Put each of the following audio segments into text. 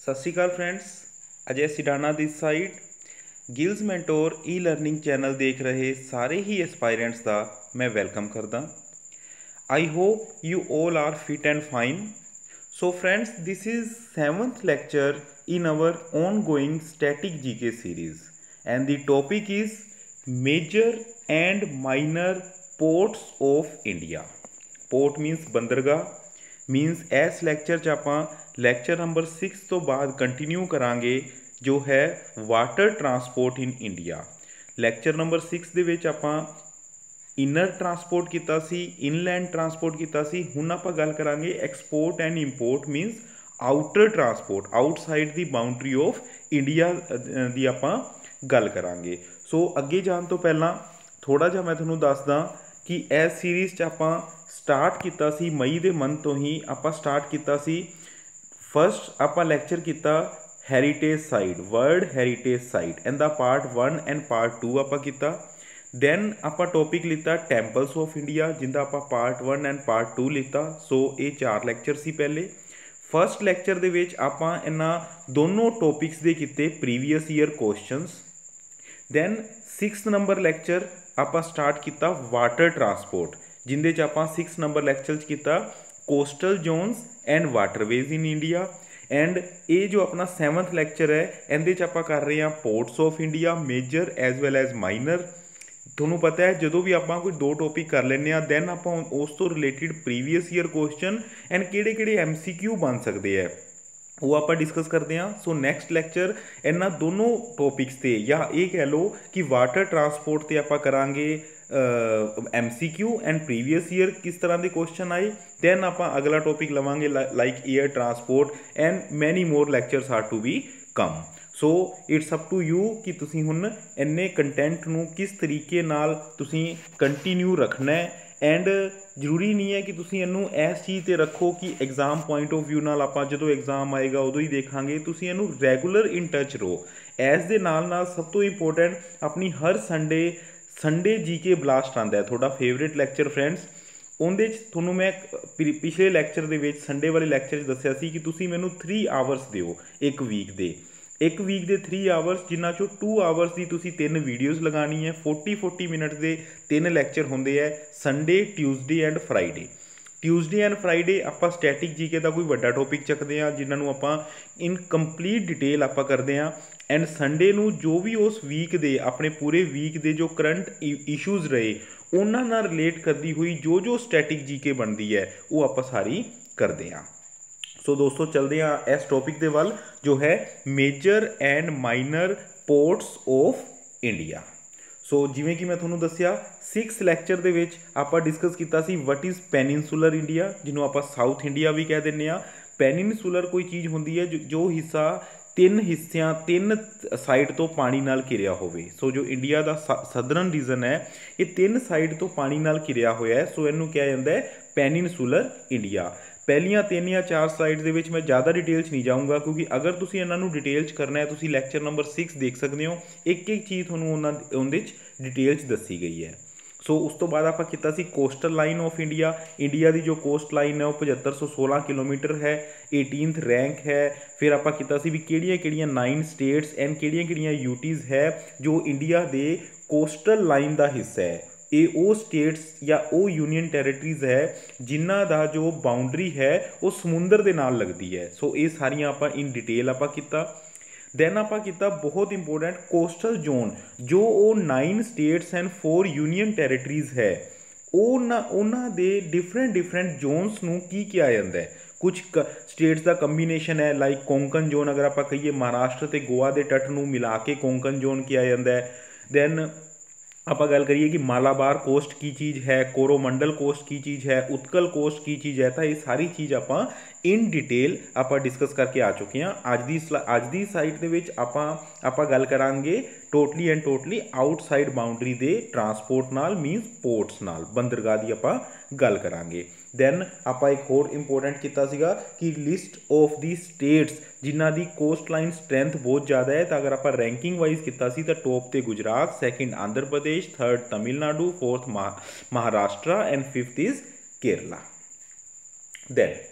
सत Sri Akal friends, Ajay Sidana this side. Gill's mentor e learning channel देख रहे सारे ही एस्पायरेंट्स का मैं वेलकम करदा। I hope you all are fit and fine. So friends, this is 7th lecture in our on going static GK series and the topic is major and minor ports of India. Port means बंदरगाह। Means इस lecture च आपां lecture number 6 तो बाद continue करांगे जो है water transport in India. Lecture number 6 दे विच आपां इनर ट्रांसपोर्ट किया सी, इनलैंड ट्रांसपोर्ट किया सी। हुण आपां गल करांगे export and import means outer transport, outside the boundary of India दी आपां गल करांगे। सो अगे जाण तो पहलां थोड़ा जिहा मैं तुहानूं दसदा कि इस सीरीज़ च आपां स्टार्ट किया सी मई के मंथ तो ही आपां स्टार्ट किया सी। फस्ट आपां लैक्चर किया heritage site, world heritage site and the part 1 and part 2 आपां किया। दैन आपां टॉपिक लिता टैंपल्स ऑफ इंडिया जिंदा आपां पार्ट 1 एंड पार्ट 2 लिता। सो ये 4 लैक्चर सी पहले। फस्ट लैक्चर दे विच आपां इन्हां दोनों टॉपिक्स दे किते previous year questions. Then 6 number lecture आपां स्टार्ट किया वाटर ट्रांसपोर्ट जिंदे च आपां 6 नंबर लैक्चर किया coastal zones and waterways in India. And ये जो अपना 7th लैक्चर है इहदे च आपां कर रहे हैं ports of India, major as well as minor. तुहानूं पता है जो भी आपां कोई 2 टॉपिक कर लेने आ दैन आपां उस तो related previous year question and किहड़े MCQ बन सकते हैं वो आप डिस्कस करते हैं। सो नैक्सट लैक्चर इन्होंने दोनों टॉपिक्स से या ये कह लो कि वाटर ट्रांसपोर्ट से आप करांगे MCQ एंड प्रीवियस ईयर किस तरह के क्वेश्चन आए। दैन आप अगला टॉपिक लवांगे like air transport and many more lectures are to be come. So it's up to you कि तुसीं हुण इन्ने कंटेंट नूं किस तरीके नाल तुसीं कंटिन्यू रखना है। एंड जरूरी नहीं है कि तुसीं इनू इस चीज़ ते रखो कि एग्जाम पॉइंट ऑफ व्यू नाल आपां जदों एग्जाम आएगा उदों ही देखांगे। तुसीं इनू रैगूलर इन टच रहो। इस दे नाल नाल सब तो इंपोर्टेंट अपनी हर संडे जीके ब्लास्ट आंदा है थोड़ा फेवरेट लैक्चर फ्रेंड्स। उहदे च तुहानूं मैं पिछले लैक्चर दे विच संडे वाले लैक्चर दस्सिया सी कि तुसीं मैनूं 3 आवर्स दिओ एक वीक दे 3 आवर्स जिन्हां चों 2 आवर्स की तुसीं 3 वीडियोज़ लगानी है। 40 मिनट के 3 लैक्चर होंदे है Sunday, Tuesday and Friday. Tuesday and Friday आपां स्टैटिक जीके का कोई वड्डा टॉपिक चकते हैं जिन्होंने आपां इन कंप्लीट डिटेल आपां करते हैं। एंड संडे नूं जो भी उस वीक दे अपने पूरे वीक दे जो करंट इशूज़ रहे उन्हां नाल रिलेट करती हुई जो स्टैटिक जीके बनती है वो आपां सारी करते हैं। सो दोस्तों चलते हैं इस टॉपिक के वाल जो है major and minor ports of India. So जिवें कि मैं तुहानूं दस्सिया 6 लैक्चर दे विच आपां डिस्कस किया सी वट इज़ पेनिनसुलर इंडिया जिन्हों आपां साउथ इंडिया भी कह दिंदे आ। पेनिनसुलर कोई चीज़ होंदी है जो हिस्सा 3 हिस्सियां 3 साइड तो पानी नाल घिरिया होवे। सो जो इंडिया का सदਰਨ रीजन है ये 3 साइड तो पानी नाल घिरिया होया है। सो इनू कहा जाता है पेनिनसुलर इंडिया। पहलियां 3 या 4 साइड्स दे विच मैं ज़्यादा डिटेल नहीं जाऊँगा क्योंकि अगर तुसीं इन्हां डिटेल करना है तुसीं लैक्चर नंबर 6 देख सकते हो। एक चीज़ तुहानूं उहदे डिटेल दसी गई है। सो उस तो बाद आपां किया सी coastal line of India. India की जो कोस्ट लाइन है वो 7516 किलोमीटर है, 18th रैंक है। फिर आपां किया सी भी किहड़ियां 9 स्टेट्स एंड किहड़ियां यूटीज़ है जो इंडिया के कोस्टल लाइन का हिस्सा है। ये वो स्टेट्स या वो यूनियन टैरेटरीज है जिन्हां दा जो बाउंड्री है वो समुंदर के नाल लगती है। सो ये सारियां आपां इन डिटेल आपां किया। दैन आपां किया बहुत इंपोर्टेंट कोस्टल जोन जो 9 स्टेट्स एंड 4 यूनियन टैरेटरीज है उन्हां दे डिफरेंट जोन्स नूं की किया जाता है। कुछ स्टेट्स का कंबीनेशन है लाइक कोंकण जोन अगर आप कहिए महाराष्ट्र ते गोवा के तट नूं मिला के कोंकण जोन किया जाता है। दैन आप गल करिए कि मालाबार कोस्ट की चीज़ है, कोरोमंडल कोस्ट की चीज़ है, उत्कल कोस्ट की चीज़ है। तो ये सारी चीज़ आप इन डिटेल आप डिस्कस करके आ चुके हैं। अज दी साइड दे विच आप गल करांगे totally and totally outside boundary दे ट्रांसपोर्ट नाल मीनस पोर्ट्स नाल बंदरगाह की आप गल करांगे। दैन आप एक होर इंपोर्टेंट किया सीगा कि लिस्ट ऑफ दी स्टेट्स जिन्हां दी कोस्ट लाइन स्ट्रेंथ बहुत ज़्यादा है। तो अगर आप रैंकिंग वाइज किया सी तो टॉप ते Gujarat, second Andhra Pradesh, 3rd Tamil Nadu, 4th Maharashtra and 5th is Kerala. Then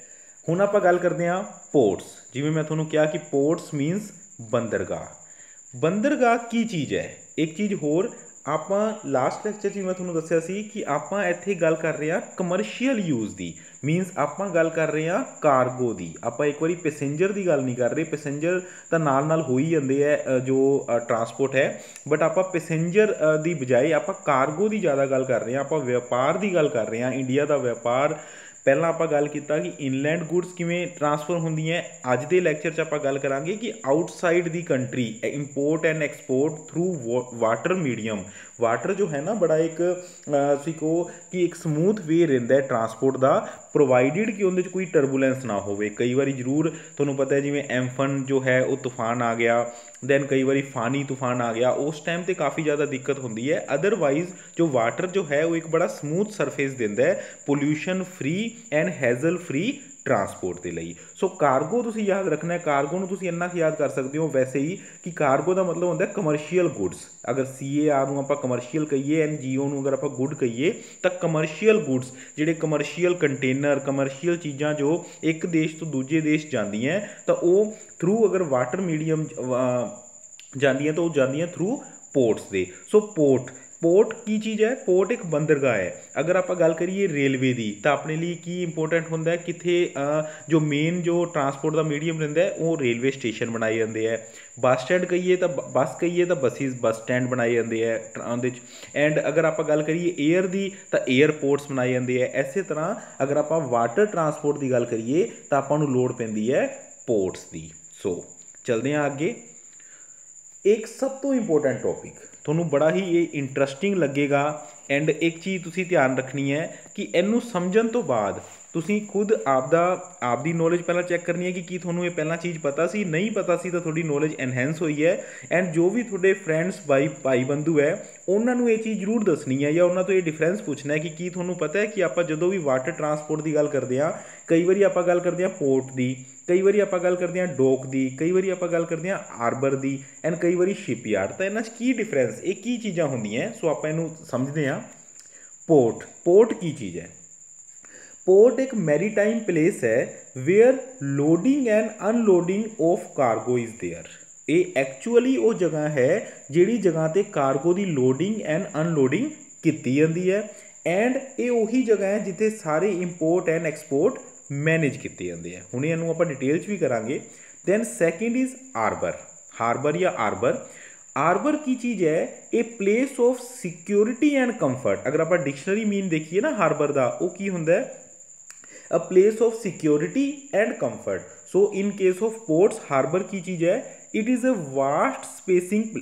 ਹੁਣ ਆਪਾਂ ਗੱਲ ਕਰਦੇ ਹਾਂ पोर्ट्स। जिवें मैं तुहानूं कहा कि पोर्ट्स मीनस बंदरगाह। बंदरगाह की चीज़ है। एक चीज़ होर, ਆਪਾਂ ਲਾਸਟ ਲੈਕਚਰ 'ਚ ਮੈਂ ਤੁਹਾਨੂੰ ਦੱਸਿਆ ਸੀ ਕਿ ਆਪਾਂ ਇੱਥੇ ਗੱਲ ਕਰ ਰਹੇ ਹਾਂ ਕਮਰਸ਼ੀਅਲ ਯੂਜ਼ ਦੀ, ਮੀਨਸ ਆਪਾਂ ਗੱਲ ਕਰ ਰਹੇ ਹਾਂ ਕਾਰਗੋ ਦੀ। ਆਪਾਂ ਇੱਕ ਵਾਰੀ ਪੈਸੇਂਜਰ ਦੀ ਗੱਲ ਨਹੀਂ ਕਰ ਰਹੇ, ਪੈਸੇਂਜਰ ਤਾਂ ਨਾਲ ਨਾਲ ਹੋ ਹੀ ਜਾਂਦੇ ਹੈ ਜੋ ਟਰਾਂਸਪੋਰਟ ਹੈ, ਬਟ ਆਪਾਂ ਪੈਸੇਂਜਰ ਦੀ ਬਜਾਏ ਆਪਾਂ ਕਾਰਗੋ ਦੀ ਜ਼ਿਆਦਾ ਗੱਲ ਕਰ ਰਹੇ ਹਾਂ। ਆਪਾਂ ਵਪਾਰ ਦੀ ਗੱਲ ਕਰ ਰਹੇ ਹਾਂ, ਇੰਡੀਆ ਦਾ ਵਪਾਰ। ਪਹਿਲਾਂ ਆਪਾਂ ਗੱਲ ਕੀਤਾ ਕਿ ਇਨਲੈਂਡ ਗੁੱਡਸ ਕਿਵੇਂ ਟਰਾਂਸਫਰ ਹੁੰਦੀਆਂ। ਅੱਜ ਦੇ ਲੈਕਚਰ 'ਚ ਆਪਾਂ ਗੱਲ ਕਰਾਂਗੇ ਕਿ ਆਊਟਸਾਈਡ ਦੀ country import and export through water medium. Water ਜੋ ਹੈ ਨਾ ਬੜਾ ਇੱਕ ਤੁਸੀਂ ਕਹੋ ਕਿ ਇੱਕ ਸਮੂਥ ਵੇ ਰਹਿੰਦਾ ਟਰਾਂਸਪੋਰਟ ਦਾ, ਪ੍ਰੋਵਾਈਡਿਡ ਕਿ ਉਹਦੇ 'ਚ ਕੋਈ ਟਰਬੂਲੈਂਸ ਨਾ ਹੋਵੇ। ਕਈ ਵਾਰੀ ਜ਼ਰੂਰ ਤੁਹਾਨੂੰ ਪਤਾ ਹੈ ਜਿਵੇਂ ਐਮਫਨ ਜੋ ਹੈ ਉਹ ਤੂਫਾਨ ਆ ਗਿਆ, ਦੈਨ ਕਈ ਵਾਰੀ ਫਾਨੀ ਤੂਫਾਨ ਆ ਗਿਆ, ਉਸ ਟਾਈਮ 'ਤੇ ਕਾफ़ੀ ਜ਼ਿਆਦਾ ਦਿੱਕਤ ਹੁੰਦੀ ਹੈ। ਅਦਰਵਾਈਜ਼ ਜੋ ਵਾਟਰ ਜੋ ਹੈ ਉਹ ਇੱਕ ਬੜਾ ਸਮੂਥ ਸਰਫੇਸ ਦਿੰਦਾ ਹੈ pollution free and hassle free transport ਦੇ ਲਈ। ਸੋ ਕਾਰਗੋ ਤੁਸੀਂ ਯਾਦ ਰੱਖਣਾ। ਕਾਰਗੋ ਨੂੰ ਤੁਸੀਂ ਇੰਨਾ ਕੁ ਯਾਦ ਕਰ ਸਕਦੇ ਹੋ ਵੈਸੇ ਹੀ ਕਿ ਕਾਰਗੋ ਦਾ ਮਤਲਬ ਹੁੰਦਾ ਕਮਰਸ਼ੀਅਲ ਗੁੱਡਸ। ਅਗਰ CAR ਨੂੰ ਆਪਾਂ ਕਮਰਸ਼ੀਅਲ ਕਹੀਏ, NGO ਨੂੰ ਅਗਰ ਆਪਾਂ ਗੁੱਡ ਕਹੀਏ, ਤਾਂ ਕਮਰਸ਼ੀਅਲ ਗੁੱਡਸ ਜਿਹੜੇ ਕਮਰਸ਼ੀਅਲ ਕੰਟੇਨਰ, ਕਮਰਸ਼ੀਅਲ ਚੀਜ਼ਾਂ ਜੋ ਇੱਕ ਦੇਸ਼ ਤੋਂ ਦੂਜੇ ਦੇਸ਼ ਜਾਂਦੀਆਂ ਤਾਂ ਉਹ ਥਰੂ ਅਗਰ ਵਾਟਰ ਮੀਡੀਅਮ ਜਾਂਦੀਆਂ ਤਾਂ ਉਹ ਜਾਂਦੀਆਂ ਥਰੂ पोर्ट्स ਦੇ। सो पोर्ट की चीज़ है? पोर्ट एक बंदरगाह है। अगर आप गल करिए रेलवे की तो अपने लिए की इंपोर्टेंट होंदा है, कित्थे जो मेन जो ट्रांसपोर्ट का मीडियम रहिंदा है वो रेलवे स्टेशन बनाए जाते हैं। बस स्टैंड कहिए तो बसिस बस स्टैंड बनाए जाते हैं उहदे च। एंड अगर आप गल करिए एयर की तो एयरपोर्ट्स बनाए जाते हैं। इस तरह अगर आप वाटर ट्रांसपोर्ट की गल करिए तो आपां नूं लोड़ पैंदी है पोर्ट्स की। सो चलते हैं अगे। एक सब तो इंपोर्टेंट टॉपिक ਤੁਹਾਨੂੰ बड़ा ही ये इंटरस्टिंग लगेगा। एंड एक चीज़ तुसी ध्यान रखनी है कि इनू समझण तो बाद तुसी खुद आपदी नॉलेज पहला चैक करनी है कि ਤੁਹਾਨੂੰ ਇਹ ਪਹਿਲਾਂ ਚੀਜ਼ ਪਤਾ ਸੀ, नहीं पता सी तो थोड़ी नॉलेज एनहेंस हुई है। एंड जो भी थोड़े फ्रेंड्स भाई बंधु है उन्होंने ये चीज़ जरूर दसनी है या उन्होंने तो ये डिफरेंस पूछना है कि ਤੁਹਾਨੂੰ पता है कि आप जो भी वाटर ट्रांसपोर्ट की गल करते हैं, कई बार आप गल करते हैं पोर्ट की, कई बार आप गल करते हैं डॉक की, कई बार आप गल करते हैं हार्बर की, एंड कई बार शिपयार्ड। तो इन्होंने की डिफरेंस, ये की चीज़ां होंदियां। सो आप इनू समझते हैं। पोर्ट की चीज़ है? पोर्ट एक मैरीटाइम प्लेस है where loading and unloading of cargo is there. ये एक्चुअली वो जगह है जिहड़ी जगह ते कार्गो की लोडिंग एंड अनलोडिंग की जाती है। एंड ये उही जगह है जिथे सारे इंपोर्ट एंड एक्सपोर्ट मैनेज किए जाते हैं। हुणे इहनूं आपां डिटेल च भी करांगे। दैन सैकेंड इज़ हार्बर या आर्बर की चीज़ है? A place of security and comfort. अगर आप डिक्शनरी मीन देखिए ना हार्बर का, वो की होंदा है? A place of security and comfort. So in case of ports harbour की चीज़ है? It is a vast spacing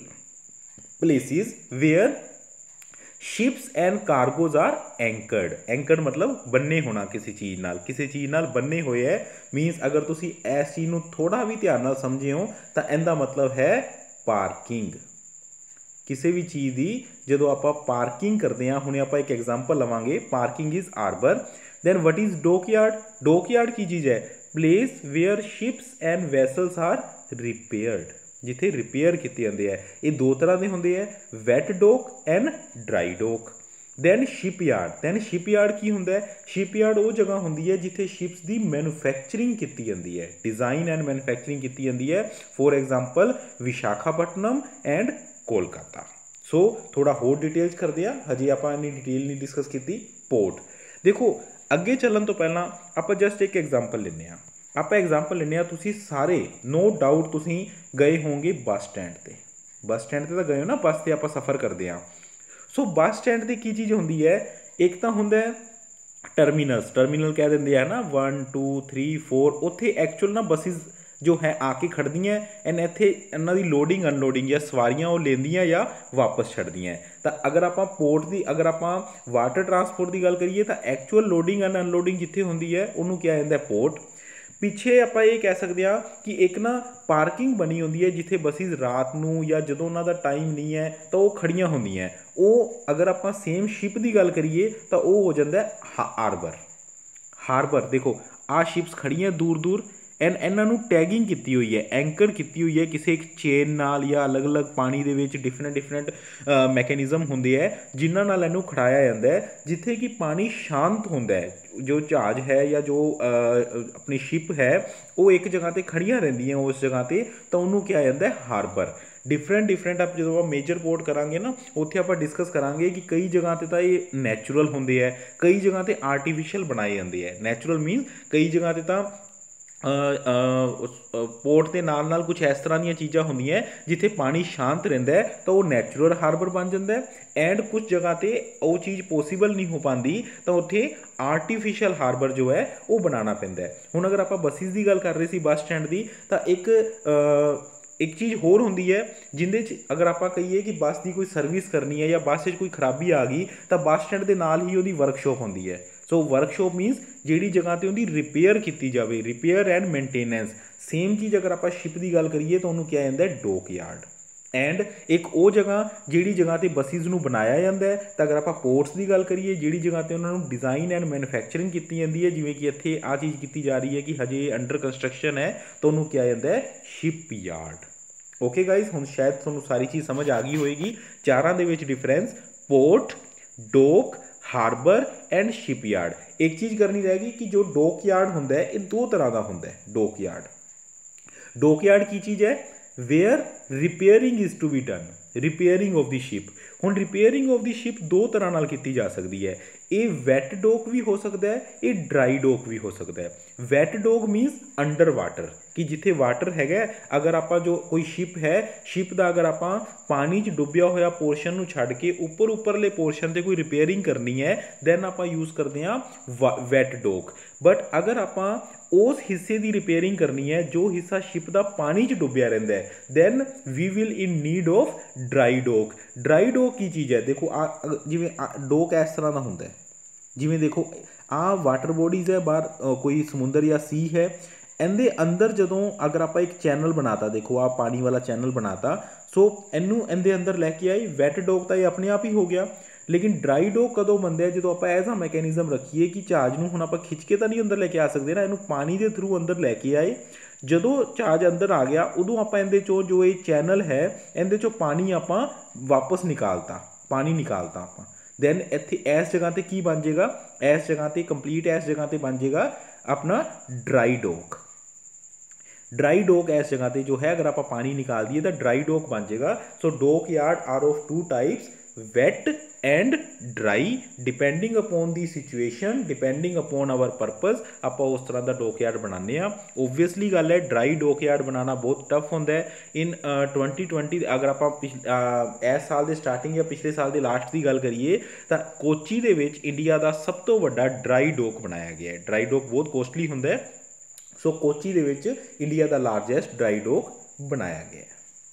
places where ships and cargos are anchored मतलब बन्ने होना किसी चीज़ नाल बन्ने हुए है। मीनस अगर तुसी इस चीज़ नूं थोड़ा भी ध्यान नाल समझे हो तो इहदा मतलब है पार्किंग। किसी भी चीज़ की जो आप पार्किंग करते हैं, हुणे आप एक एग्जाम्पल लवांगे, parking is harbour. Then what is dockyard? Dockyard की चीज़ है? Place where ships and vessels are repaired, जिथे रिपेयर किए जाते हैं। ये दो तरह के होंगे है, wet dock and dry dock. Then shipyard की होंदा है? शिपयार्ड वो जगह होंदी है जिथे शिप्स की मैन्युफैक्चरिंग की जाती है, डिज़ाइन एंड मैन्युफैक्चरिंग की जाती है। For example Visakhapatnam and Kolkata. So थोड़ा होर डिटेल्स करते हैं, हजे आप इन्नी डिटेल नहीं डिस्कस की। पोर्ट देखो, अगे चलन तो पहला आप जस्ट एक एग्जाम्पल लेने। आप एग्जाम्पल लेने, तुसी सारे नो डाउट तुसी गए होंगे बस स्टैंड ते। बस स्टैंड ते तो गए हो ना, बस से आप सफ़र करते हैं। सो बस स्टैंड ते की चीज़ होंदी है? एक तो होंदा है टर्मिनल कह देंगे है ना, 1 2 3 4। उत्थे एक्चुअल ना बसिस जो है आके खड़दियाँ एंड इत्थे इन्हां दी लोडिंग अनलोडिंग या सवारियां वो लेंदियां या वापस छड्डदियां। तो अगर आप पोर्ट की, अगर आप वाटर ट्रांसपोर्ट की गल करिए तो एक्चुअल लोडिंग एंड अनलोडिंग जिथे होंदी है उन्होंने क्या जाता है पोर्ट। पिछे आप ये कह सकते हैं कि एक ना पार्किंग बनी होंदी है जिथे बसिस रात नूं या जदों उन्हां दा टाइम नहीं है तो वो खड़ियां होंदियां। वो अगर आप सेम शिप की गल करिए तो वो हो जाता है हार्बर। देखो आ शिप्स खड़ियां दूर दूर, ਐਂਡ ਇਹਨਾਂ ਨੂੰ ਟੈਗਿੰਗ ਕੀਤੀ ਹੋਈ ਹੈ, ਐਂਕਰ ਕੀਤੀ ਹੋਈ ਹੈ ਕਿਸੇ ਇੱਕ ਚੇਨ ਨਾਲ ਜਾਂ ਅਲੱਗ-ਅਲੱਗ ਪਾਣੀ ਦੇ ਵਿੱਚ ਡਿਫਰੈਂਟ ਮੈਕੈਨਿਜ਼ਮ ਹੁੰਦੇ ਹੈ ਜਿਨ੍ਹਾਂ ਨਾਲ ਇਹਨੂੰ ਖੜਾਇਆ ਜਾਂਦਾ ਹੈ, ਜਿੱਥੇ ਕਿ ਪਾਣੀ ਸ਼ਾਂਤ ਹੁੰਦਾ ਹੈ। ਜੋ ਜਹਾਜ਼ ਹੈ ਜਾਂ ਜੋ ਆਪਣੀ ਸ਼ਿਪ ਹੈ ਉਹ ਇੱਕ ਜਗ੍ਹਾ 'ਤੇ ਖੜੀਆਂ ਰਹਿੰਦੀਆਂ ਉਸ ਜਗ੍ਹਾ 'ਤੇ, ਤਾਂ ਉਹਨੂੰ ਕਿਹਾ ਜਾਂਦਾ ਹੈ ਹਾਰਬਰ। ਡਿਫਰੈਂਟ ਆਪ ਜਦੋਂ ਆਪਾਂ ਮੇਜਰ ਪੋਰਟ ਕਰਾਂਗੇ ਨਾ ਉੱਥੇ ਆਪਾਂ ਡਿਸਕਸ ਕਰਾਂਗੇ ਕਿ ਕਈ ਜਗ੍ਹਾ 'ਤੇ ਤਾਂ ਇਹ ਨੈਚੁਰਲ ਹੁੰਦੇ ਹੈ, ਕਈ ਜਗ੍ਹਾ 'ਤੇ ਆਰਟੀਫਿਸ਼ੀਅਲ ਬਣਾਏ ਜਾਂਦੇ ਹੈ। ਨੈਚੁਰਲ ਮੀਨਸ ਕਈ ਜਗ੍ਹਾ 'ਤੇ ਤਾਂ ਪੋਰਟ ਦੇ ਨਾਲ ਕੁਝ ਇਸ ਤਰ੍ਹਾਂ ਦੀਆਂ ਚੀਜ਼ਾਂ ਹੁੰਦੀਆਂ ਜਿੱਥੇ ਪਾਣੀ ਸ਼ਾਂਤ ਰਹਿੰਦਾ ਹੈ ਤਾਂ ਉਹ ਨੈਚੁਰਲ ਹਾਰਬਰ ਬਣ ਜਾਂਦਾ ਹੈ। ਐਂਡ ਕੁਝ ਜਗ੍ਹਾ 'ਤੇ ਉਹ ਚੀਜ਼ ਪੋਸੀਬਲ ਨਹੀਂ ਹੋ ਪਾਉਂਦੀ ਤਾਂ ਉੱਥੇ ਆਰਟੀਫਿਸ਼ੀਅਲ ਹਾਰਬਰ ਜੋ ਹੈ ਉਹ ਬਣਾਉਣਾ ਪੈਂਦਾ ਹੈ। ਹੁਣ ਅਗਰ ਆਪਾਂ ਬੱਸਿਸ ਦੀ ਗੱਲ ਕਰ ਰਹੇ ਸੀ, ਬੱਸ ਸਟੈਂਡ ਦੀ, ਤਾਂ ਇੱਕ ਚੀਜ਼ ਹੋਰ ਹੁੰਦੀ ਹੈ ਜਿਹਦੇ 'ਚ ਅਗਰ ਆਪਾਂ ਕਹੀਏ ਕਿ ਬੱਸ ਦੀ ਕੋਈ ਸਰਵਿਸ ਕਰਨੀ ਹੈ ਜਾਂ ਬੱਸ 'ਚ ਕੋਈ ਖਰਾਬੀ ਆ ਗਈ ਤਾਂ ਬੱਸ ਸਟੈਂਡ ਦੇ ਨਾਲ ਹੀ ਉਹਦੀ ਵਰਕਸ਼ਾਪ ਹੁੰਦੀ ਹੈ। ਸੋ ਵਰਕਸ਼ਾਪ ਮੀਨਸ ਜਿਹੜੀ ਜਗ੍ਹਾ 'ਤੇ ਉਹਦੀ ਰਿਪੇਅਰ ਕੀਤੀ ਜਾਵੇ, ਰਿਪੇਅਰ ਐਂਡ ਮੇਨਟੇਨੈਂਸ। ਸੇਮ ਚੀਜ਼ ਅਗਰ ਆਪਾਂ ਸ਼ਿਪ ਦੀ ਗੱਲ ਕਰੀਏ ਤਾਂ ਉਹਨੂੰ ਕਿਹਾ ਜਾਂਦਾ ਡੌਕ ਯਾਰਡ। ਐਂਡ ਇੱਕ ਉਹ ਜਗ੍ਹਾ ਜਿਹੜੀ ਜਗ੍ਹਾ 'ਤੇ ਬੱਸਿਸ ਨੂੰ ਬਣਾਇਆ ਜਾਂਦਾ ਹੈ। ਤਾਂ ਅਗਰ ਆਪਾਂ ਪੋਰਟਸ ਦੀ ਗੱਲ ਕਰੀਏ, ਜਿਹੜੀ ਜਗ੍ਹਾ 'ਤੇ ਉਹਨਾਂ ਨੂੰ ਡਿਜ਼ਾਈਨ ਐਂਡ ਮੈਨੂਫੈਕਚਰਿੰਗ ਕੀਤੀ ਜਾਂਦੀ ਹੈ, ਜਿਵੇਂ ਕਿ ਇੱਥੇ ਆਹ ਚੀਜ਼ ਕੀਤੀ ਜਾ ਰਹੀ ਹੈ ਕਿ ਹਜੇ ਅੰਡਰ ਕੰਸਟਰਕਸ਼ਨ ਹੈ, ਤਾਂ ਉਹਨੂੰ ਕਿਹਾ ਜਾਂਦਾ ਹੈ ਸ਼ਿਪ ਯਾਰਡ। ਓਕੇ ਗਾਈਜ਼, ਹੁਣ ਸ਼ਾਇਦ ਤੁਹਾਨੂੰ ਸਾਰੀ ਚੀਜ਼ ਸਮਝ ਆ ਗਈ ਹੋਏਗੀ। ਚਾਰਾਂ ਦੇ ਵਿੱਚ difference port, dock, harbour and ship yard. ਇੱਕ ਚੀਜ਼ ਕਰਨੀ ਰਹੇਗੀ ਕਿ ਜੋ ਡੌਕ ਯਾਰਡ ਹੁੰਦਾ ਹੈ ਇਹ ਦੋ ਤਰ੍ਹਾਂ ਦਾ ਹੁੰਦਾ ਹੈ। ਡੌਕ ਯਾਰਡ ਕੀ ਚੀਜ਼ ਹੈ? Where repairing is to be done, repairing of the ship. ਹੁਣ ਰਿਪੇਅਰਿੰਗ ਆਫ ਦੀ ਸ਼ਿਪ ਦੋ ਤਰ੍ਹਾਂ ਨਾਲ ਕੀਤੀ ਜਾ ਸਕਦੀ ਹੈ। ਇਹ ਵੈਟ ਡੌਕ ਵੀ ਹੋ ਸਕਦਾ ਹੈ, ਇਹ ਡਰਾਈ ਡੌਕ ਵੀ ਹੋ ਸਕਦਾ ਹੈ। Wet dock means under water, ਕਿ ਜਿੱਥੇ ਵਾਟਰ ਹੈਗਾ, ਅਗਰ ਆਪਾਂ ਜੋ ਕੋਈ ਸ਼ਿਪ ਹੈ, ਸ਼ਿਪ ਦਾ ਅਗਰ ਆਪਾਂ ਪਾਣੀ 'ਚ ਡੁੱਬਿਆ ਹੋਇਆ ਪੋਰਸ਼ਨ ਨੂੰ ਛੱਡ ਕੇ ਉੱਪਰਲੇ ਪੋਰਸ਼ਨ 'ਤੇ ਕੋਈ ਰਿਪੇਅਰਿੰਗ ਕਰਨੀ ਹੈ, ਦੈਨ ਆਪਾਂ ਯੂਜ਼ ਕਰਦੇ ਹਾਂ ਵੈਟ ਡੌਕ। ਬਟ ਅਗਰ ਆਪਾਂ ਉਸ ਹਿੱਸੇ ਦੀ ਰਿਪੇਅਰਿੰਗ ਕਰਨੀ ਹੈ ਜੋ ਹਿੱਸਾ ਸ਼ਿਪ ਦਾ ਪਾਣੀ 'ਚ ਡੁੱਬਿਆ ਰਹਿੰਦਾ ਹੈ, then we will in need of dry dock. Dry dock ਕੀ ਚੀਜ਼ ਹੈ? ਦੇਖੋ ਜਿਵੇਂ ਡੌਕ ਇਸ ਤਰ੍ਹਾਂ ਦਾ ਹੁੰਦਾ ਹੈ, ਜਿਵੇਂ ਦੇਖੋ ਆਹ ਵਾਟਰ ਬੋਡੀਜ਼ ਹੈ, ਬਾਹਰ ਕੋਈ ਸਮੁੰਦਰ ਜਾਂ ਸੀ ਹੈ, ਇਹਦੇ ਅੰਦਰ ਜਦੋਂ ਅਗਰ ਆਪਾਂ ਇੱਕ ਚੈਨਲ ਬਣਾਤਾ, ਦੇਖੋ ਆਹ ਪਾਣੀ ਵਾਲਾ ਚੈਨਲ ਬਣਾਤਾ, ਸੋ ਇਹਨੂੰ ਇਹਦੇ ਅੰਦਰ ਲੈ ਕੇ ਆਈ। ਵੈਟ ਡੌਕ ਤਾਂ ਇਹ ਆਪਣੇ ਆਪ ਹੀ ਹੋ ਗਿਆ। ਲੇਕਿਨ ਡਰਾਈ ਡੌਕ ਕਦੋਂ ਬਣਦਾ ਹੈ? ਜਦੋਂ ਆਪਾਂ ਐਜ਼ ਆ ਮੈਕੈਨਿਜ਼ਮ ਰੱਖੀਏ ਕਿ ਜਹਾਜ਼ ਨੂੰ ਹੁਣ ਆਪਾਂ ਖਿੱਚ ਕੇ ਤਾਂ ਨਹੀਂ ਅੰਦਰ ਲੈ ਕੇ ਆ ਸਕਦੇ ਨਾ, ਇਹਨੂੰ ਪਾਣੀ ਦੇ ਥਰੂ ਅੰਦਰ ਲੈ ਕੇ ਆਏ। ਜਦੋਂ ਜਹਾਜ਼ ਅੰਦਰ ਆ ਗਿਆ ਉਦੋਂ ਆਪਾਂ ਇਹਦੇ 'ਚੋਂ ਜੋ ਇਹ ਚੈਨਲ ਹੈ ਇਹਦੇ 'ਚੋਂ ਪਾਣੀ ਆਪਾਂ ਵਾਪਸ ਨਿਕਾਲਤਾ ਆਪਾਂ। ਦੈਨ ਇੱਥੇ ਇਸ ਜਗ੍ਹਾ 'ਤੇ ਕੀ ਬਣ ਜਾਏਗਾ? ਇਸ ਜਗ੍ਹਾ 'ਤੇ ਕੰਪਲੀਟ ਇਸ ਜਗ੍ਹਾ 'ਤੇ ਬਣ ਜਾਏਗਾ ਆਪਣਾ ਡਰਾਈ ਡੌਕ। ਡਰਾਈ ਡੌਕ ਇਸ ਜਗ੍ਹਾ 'ਤੇ ਜੋ ਹੈ ਅਗਰ ਆਪਾਂ ਪਾਣੀ ਨਿਕਾਲ ਦਈਏ ਤਾਂ ਡਰਾਈ ਡੌਕ ਬਣ ਜਾਏਗਾ। So dock yard are of two types, wet and dry, depending upon the situation, depending upon our purpose, ਆਪਾਂ ਉਸ ਤਰ੍ਹਾਂ ਦਾ ਡੌਕ ਯਾਰਡ ਬਣਾਉਂਦੇ ਹਾਂ। ਓਬਵੀਅਸਲੀ ਗੱਲ ਹੈ ਡਰਾਈ ਡੌਕ ਯਾਰਡ ਬਣਾਉਣਾ ਬਹੁਤ ਟਫ ਹੁੰਦਾ ਹੈ। ਇਨ 2020 ਅਗਰ ਆਪਾਂ ਇਸ ਸਾਲ ਦੇ ਸਟਾਰਟਿੰਗ ਜਾਂ ਪਿਛਲੇ ਸਾਲ ਦੇ ਲਾਸਟ ਦੀ ਗੱਲ ਕਰੀਏ ਤਾਂ ਕੋਚੀ ਦੇ ਵਿੱਚ ਇੰਡੀਆ ਦਾ ਸਭ ਤੋਂ ਵੱਡਾ ਡਰਾਈ ਡੌਕ ਬਣਾਇਆ ਗਿਆ ਹੈ। ਡਰਾਈ ਡੌਕ ਬਹੁਤ ਕੋਸਟਲੀ ਹੁੰਦਾ ਹੈ, ਸੋ ਕੋਚੀ ਦੇ ਵਿੱਚ ਇੰਡੀਆ ਦਾ ਲਾਰਜੈਸਟ ਡਰਾਈ ਡੌਕ ਬਣਾਇਆ ਗਿਆ।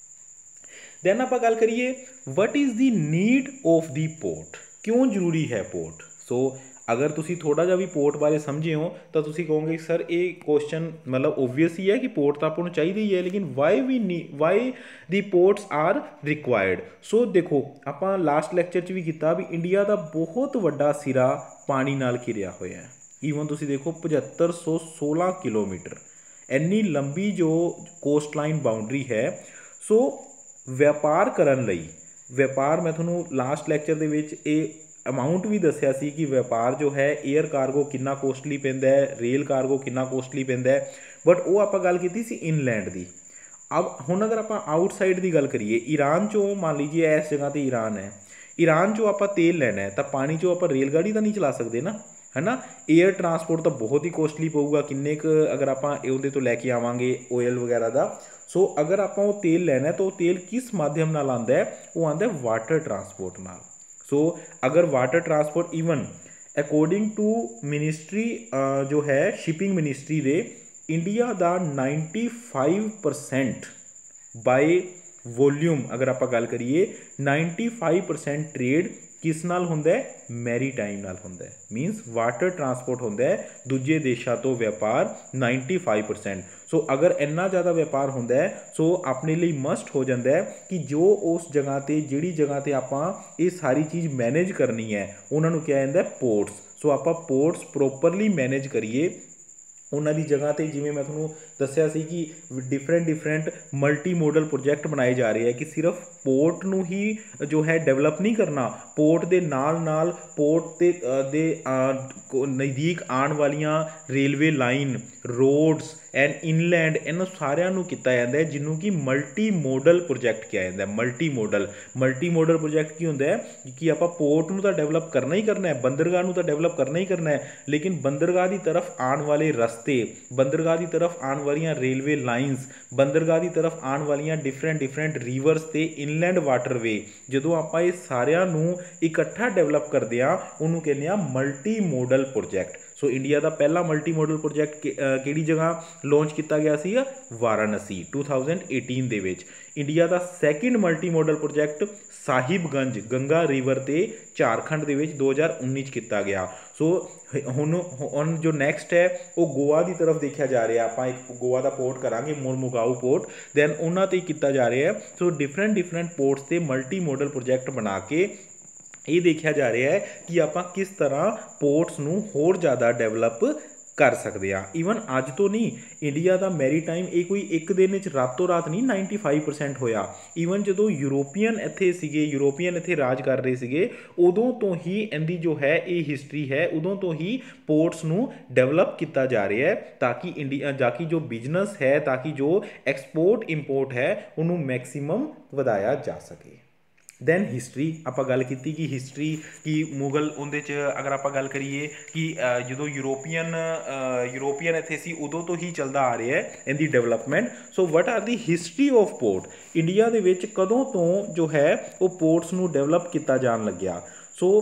ਦੈਨ ਆਪਾਂ ਗੱਲ ਕਰੀਏ what is the need of the port, ਕਿਉਂ ਜ਼ਰੂਰੀ ਹੈ ਪੋਰਟ। ਸੋ ਅਗਰ ਤੁਸੀਂ ਥੋੜ੍ਹਾ ਜਿਹਾ ਵੀ ਪੋਰਟ ਬਾਰੇ ਸਮਝੇ ਹੋ ਤਾਂ ਤੁਸੀਂ ਕਹੋਗੇ ਸਰ ਇਹ ਕੁਐਸਚਨ ਮਤਲਬ ਓਬਵੀਅਸ ਹੀ ਹੈ ਕਿ ਪੋਰਟ ਤਾਂ ਆਪਾਂ ਨੂੰ ਚਾਹੀਦੀ ਹੀ ਹੈ, ਲੇਕਿਨ why the ports are required. So ਦੇਖੋ ਆਪਾਂ ਲਾਸਟ ਲੈਕਚਰ 'ਚ ਵੀ ਕੀਤਾ ਵੀ ਇੰਡੀਆ ਦਾ ਬਹੁਤ ਵੱਡਾ ਸਿਰਾ ਪਾਣੀ ਨਾਲ ਘਿਰਿਆ ਹੋਇਆ ਹੈ। ਈਵਨ ਤੁਸੀਂ ਦੇਖੋ 7516 ਕਿਲੋਮੀਟਰ ਇੰਨੀ ਲੰਬੀ ਜੋ ਕੋਸਟ ਲਾਈਨ ਬਾਉਂਡਰੀ ਹੈ। ਸੋ ਵਪਾਰ ਕਰਨ ਲਈ, ਵਪਾਰ ਮੈਂ ਤੁਹਾਨੂੰ ਲਾਸਟ ਲੈਕਚਰ ਦੇ ਵਿੱਚ ਇਹ ਅਮਾਊਂਟ ਵੀ ਦੱਸਿਆ ਸੀ ਕਿ ਵਪਾਰ ਜੋ ਹੈ ਏਅਰ ਕਾਰਗੋ ਕਿੰਨਾ ਕੋਸਟਲੀ ਪੈਂਦਾ ਹੈ, ਰੇਲ ਕਾਰਗੋ ਕਿੰਨਾ ਕੋਸਟਲੀ ਪੈਂਦਾ ਹੈ, ਬਟ ਉਹ ਆਪਾਂ ਗੱਲ ਕੀਤੀ ਸੀ ਇਨਲੈਂਡ ਦੀ। ਹੁਣ ਅਗਰ ਆਪਾਂ ਆਊਟਸਾਈਡ ਦੀ ਗੱਲ ਕਰੀਏ, ਈਰਾਨ 'ਚੋਂ ਮੰਨ ਲੀਜੀਏ ਇਸ ਜਗ੍ਹਾ 'ਤੇ ਈਰਾਨ ਹੈ, ਈਰਾਨ 'ਚੋਂ ਆਪਾਂ ਤੇਲ ਲੈਣਾ ਹੈ ਤਾਂ ਪਾਣੀ 'ਚੋਂ ਆਪਾਂ ਰੇਲ ਗਾੜੀ ਤਾਂ ਨਹੀਂ ਚਲਾ ਸਕਦੇ ਨਾ, ਹੈ ਨਾ। ਏਅਰ ਟਰਾਂਸਪੋਰਟ ਤਾਂ ਬਹੁਤ ਹੀ ਕੋਸਟਲੀ ਪਊਗਾ, ਕਿੰਨੇ ਕੁ ਅਗਰ ਆਪਾਂ ਉਹਦੇ ਤੋਂ ਲੈ ਕੇ ਆਵਾਂਗੇ ਓਇਲ ਵਗੈਰਾ ਦਾ। ਸੋ ਅਗਰ ਆਪਾਂ ਉਹ ਤੇਲ ਲੈਣਾ ਤਾਂ ਉਹ ਤੇਲ ਕਿਸ ਮਾਧਿਅਮ ਨਾਲ ਆਉਂਦਾ ਹੈ? ਉਹ ਆਉਂਦਾ ਵਾਟਰ ਟਰਾਂਸਪੋਰਟ ਨਾਲ। ਸੋ ਅਗਰ water transport even according to ministry ਜੋ ਹੈ ਸ਼ਿਪਿੰਗ ਮਿਨਿਸਟਰੀ ਦੇ, ਇੰਡੀਆ ਦਾ 95% ਬਾਈ ਵੋਲਿਊਮ ਅਗਰ ਆਪਾਂ ਗੱਲ ਕਰੀਏ 95% ਟਰੇਡ ਕਿਸ ਨਾਲ ਹੁੰਦਾ ਹੈ? ਮੈਰੀਟਾਈਮ ਨਾਲ ਹੁੰਦਾ ਹੈ। ਮੀਨਸ ਵਾਟਰ ਟਰਾਂਸਪੋਰਟ ਹੁੰਦਾ ਹੈ ਦੂਜੇ ਦੇਸ਼ਾਂ ਤੋਂ ਵਪਾਰ 95%। ਸੋ ਅਗਰ ਇੰਨਾ ਜ਼ਿਆਦਾ ਵਪਾਰ ਹੁੰਦਾ ਹੈ ਸੋ ਆਪਣੇ ਲਈ ਮਸਟ ਹੋ ਜਾਂਦਾ ਹੈ ਕਿ ਜੋ ਉਸ ਜਗ੍ਹਾ 'ਤੇ ਜਿਹੜੀ ਜਗ੍ਹਾ 'ਤੇ ਆਪਾਂ ਇਹ ਸਾਰੀ ਚੀਜ਼ ਮੈਨੇਜ ਕਰਨੀ ਹੈ ਉਹਨਾਂ ਨੂੰ ਕਿਹਾ ਜਾਂਦਾ ਪੋਰਟਸ। ਸੋ ਆਪਾਂ ਪੋਰਟਸ ਪ੍ਰੋਪਰਲੀ ਮੈਨੇਜ ਕਰੀਏ ਉਹਨਾਂ ਦੀ ਜਗ੍ਹਾ 'ਤੇ ਜਿਵੇਂ ਮੈਂ ਤੁਹਾਨੂੰ ਦੱਸਿਆ ਸੀ ਕਿ ਡਿਫਰੈਂਟ ਮਲਟੀ ਮੋਡਲ ਪ੍ਰੋਜੈਕਟ ਬਣਾਏ ਜਾ ਰਹੇ ਹੈ ਕਿ ਸਿਰਫ ਪੋਰਟ ਨੂੰ ਹੀ ਜੋ ਹੈ ਡਿਵੈਲਪ ਨਹੀਂ ਕਰਨਾ, ਪੋਰਟ ਦੇ ਨਾਲ ਪੋਰਟ ਦੇ ਨਜ਼ਦੀਕ ਆਉਣ ਵਾਲੀਆਂ railway line, roads and inland, ਇਹਨਾਂ ਸਾਰਿਆਂ ਨੂੰ ਕੀਤਾ ਜਾਂਦਾ ਹੈ ਜਿਹਨੂੰ ਕਿ ਮਲਟੀ ਮੋਡਲ ਪ੍ਰੋਜੈਕਟ ਕਿਹਾ ਜਾਂਦਾ ਹੈ। ਮਲਟੀ ਮੋਡਲ ਪ੍ਰੋਜੈਕਟ ਕੀ ਹੁੰਦਾ ਹੈ ਕਿ ਆਪਾਂ ਪੋਰਟ ਨੂੰ ਤਾਂ ਡਿਵੈਲਪ ਕਰਨਾ ਹੀ ਕਰਨਾ ਹੈ, ਬੰਦਰਗਾਹ ਨੂੰ ਤਾਂ ਡਿਵੈਲਪ ਕਰਨਾ ਹੀ ਕਰਨਾ ਹੈ, ਲੇਕਿਨ ਬੰਦਰਗਾਹ ਦੀ ਤਰਫ ਆਉਣ ਵਾਲੇ ਰਸਤੇ, ਬੰਦਰਗਾਹ ਦੀ ਤਰਫ ਆਉਣ ਵਾਲੀਆਂ ਰੇਲਵੇ ਲਾਈਨਸ, ਬੰਦਰਗਾਹ ਦੀ ਤਰਫ ਆਉਣ ਵਾਲੀਆਂ ਡਿਫਰੈਂਟ ਰਿਵਰਸ ਤੇ ਇਨਲੈਂਡ ਵਾਟਰਵੇ, ਜਦੋਂ ਆਪਾਂ ਇਹ ਸਾਰਿਆਂ ਨੂੰ ਇਕੱਠਾ ਡਿਵੈਲਪ ਕਰਦੇ ਹਾਂ ਉਹਨੂੰ ਕਹਿੰਦੇ ਆ multi modal project. So India ਦਾ ਪਹਿਲਾ ਮਲਟੀ ਮੋਡਲ ਪ੍ਰੋਜੈਕਟ ਕਿਹੜੀ ਜਗ੍ਹਾ ਲਾਂਚ ਕੀਤਾ ਗਿਆ ਸੀ? ਵਾਰਾਣਸੀ 2018 ਦੇ ਵਿੱਚ। ਇੰਡੀਆ ਦਾ second multi modal project Sahibganj Ganga river ਤੇ ਝਾਰਖੰਡ ਦੇ ਵਿੱਚ 2019 'ਚ ਕੀਤਾ ਗਿਆ। ਸੋ ਹੁਣ ਜੋ ਨੈਕਸਟ ਹੈ ਉਹ ਗੋਆ ਦੀ ਤਰਫ ਦੇਖਿਆ ਜਾ ਰਿਹਾ, ਆਪਾਂ ਇੱਕ ਗੋਆ ਦਾ ਪੋਰਟ ਕਰਾਂਗੇ ਮੁਰਮੁਗਾਓ ਪੋਰਟ, ਦੈਨ ਉਹਨਾਂ 'ਤੇ ਕੀਤਾ ਜਾ ਰਿਹਾ ਹੈ। ਸੋ ਡਿਫਰੈਂਟ ਪੋਰਟਸ 'ਤੇ ਮਲਟੀ ਮੋਡਲ ਪ੍ਰੋਜੈਕਟ ਬਣਾ ਕੇ ਇਹ ਦੇਖਿਆ ਜਾ ਰਿਹਾ ਹੈ ਕਿ ਆਪਾਂ ਕਿਸ ਤਰ੍ਹਾਂ ਪੋਰਟਸ ਨੂੰ ਹੋਰ ਜ਼ਿਆਦਾ ਡਿਵੈਲਪ ਕਰ ਸਕਦੇ ਆ। ਈਵਨ ਅੱਜ ਤੋਂ ਨਹੀਂ, ਇੰਡੀਆ ਦਾ ਮੈਰੀਟਾਈਮ ਇਹ ਕੋਈ ਇੱਕ ਦਿਨ ਵਿੱਚ ਰਾਤੋਂ ਰਾਤ ਨਹੀਂ 95% ਹੋਇਆ। ਈਵਨ ਜਦੋਂ ਯੂਰੋਪੀਅਨ ਇੱਥੇ ਰਾਜ ਕਰ ਰਹੇ ਸੀਗੇ, ਉਦੋਂ ਤੋਂ ਹੀ ਇਹਦੀ ਜੋ ਹੈ ਇਹ ਹਿਸਟਰੀ ਹੈ, ਉਦੋਂ ਤੋਂ ਹੀ ਪੋਰਟਸ ਨੂੰ ਡਿਵੈਲਪ ਕੀਤਾ ਜਾ ਰਿਹਾ ਹੈ ਤਾਂ ਕਿ ਜੋ ਬਿਜ਼ਨਸ ਹੈ, ਤਾਂ ਕਿ ਜੋ ਐਕਸਪੋਰਟ ਇੰਪੋਰਟ ਹੈ ਉਹਨੂੰ ਮੈਕਸੀਮਮ ਵਧਾਇਆ ਜਾ ਸਕੇ। ਦੈਨ ਹਿਸਟਰੀ ਆਪਾਂ ਗੱਲ ਕੀਤੀ ਕਿ ਹਿਸਟਰੀ ਕਿ ਮੁਗਲ, ਉਹਦੇ 'ਚ ਅਗਰ ਆਪਾਂ ਗੱਲ ਕਰੀਏ ਕਿ ਜਦੋਂ ਯੂਰੋਪੀਅਨ ਇੱਥੇ ਸੀ ਉਦੋਂ ਤੋਂ ਹੀ ਚੱਲਦਾ ਆ ਰਿਹਾ ਹੈ ਇਹਦੀ development. So what are the history of port? India ਦੇ ਵਿੱਚ ਕਦੋਂ ਤੋਂ ਜੋ ਹੈ ਉਹ ਪੋਰਟਸ ਨੂੰ ਡਿਵੈਲਪ ਕੀਤਾ ਜਾਣ ਲੱਗਿਆ? ਸੋ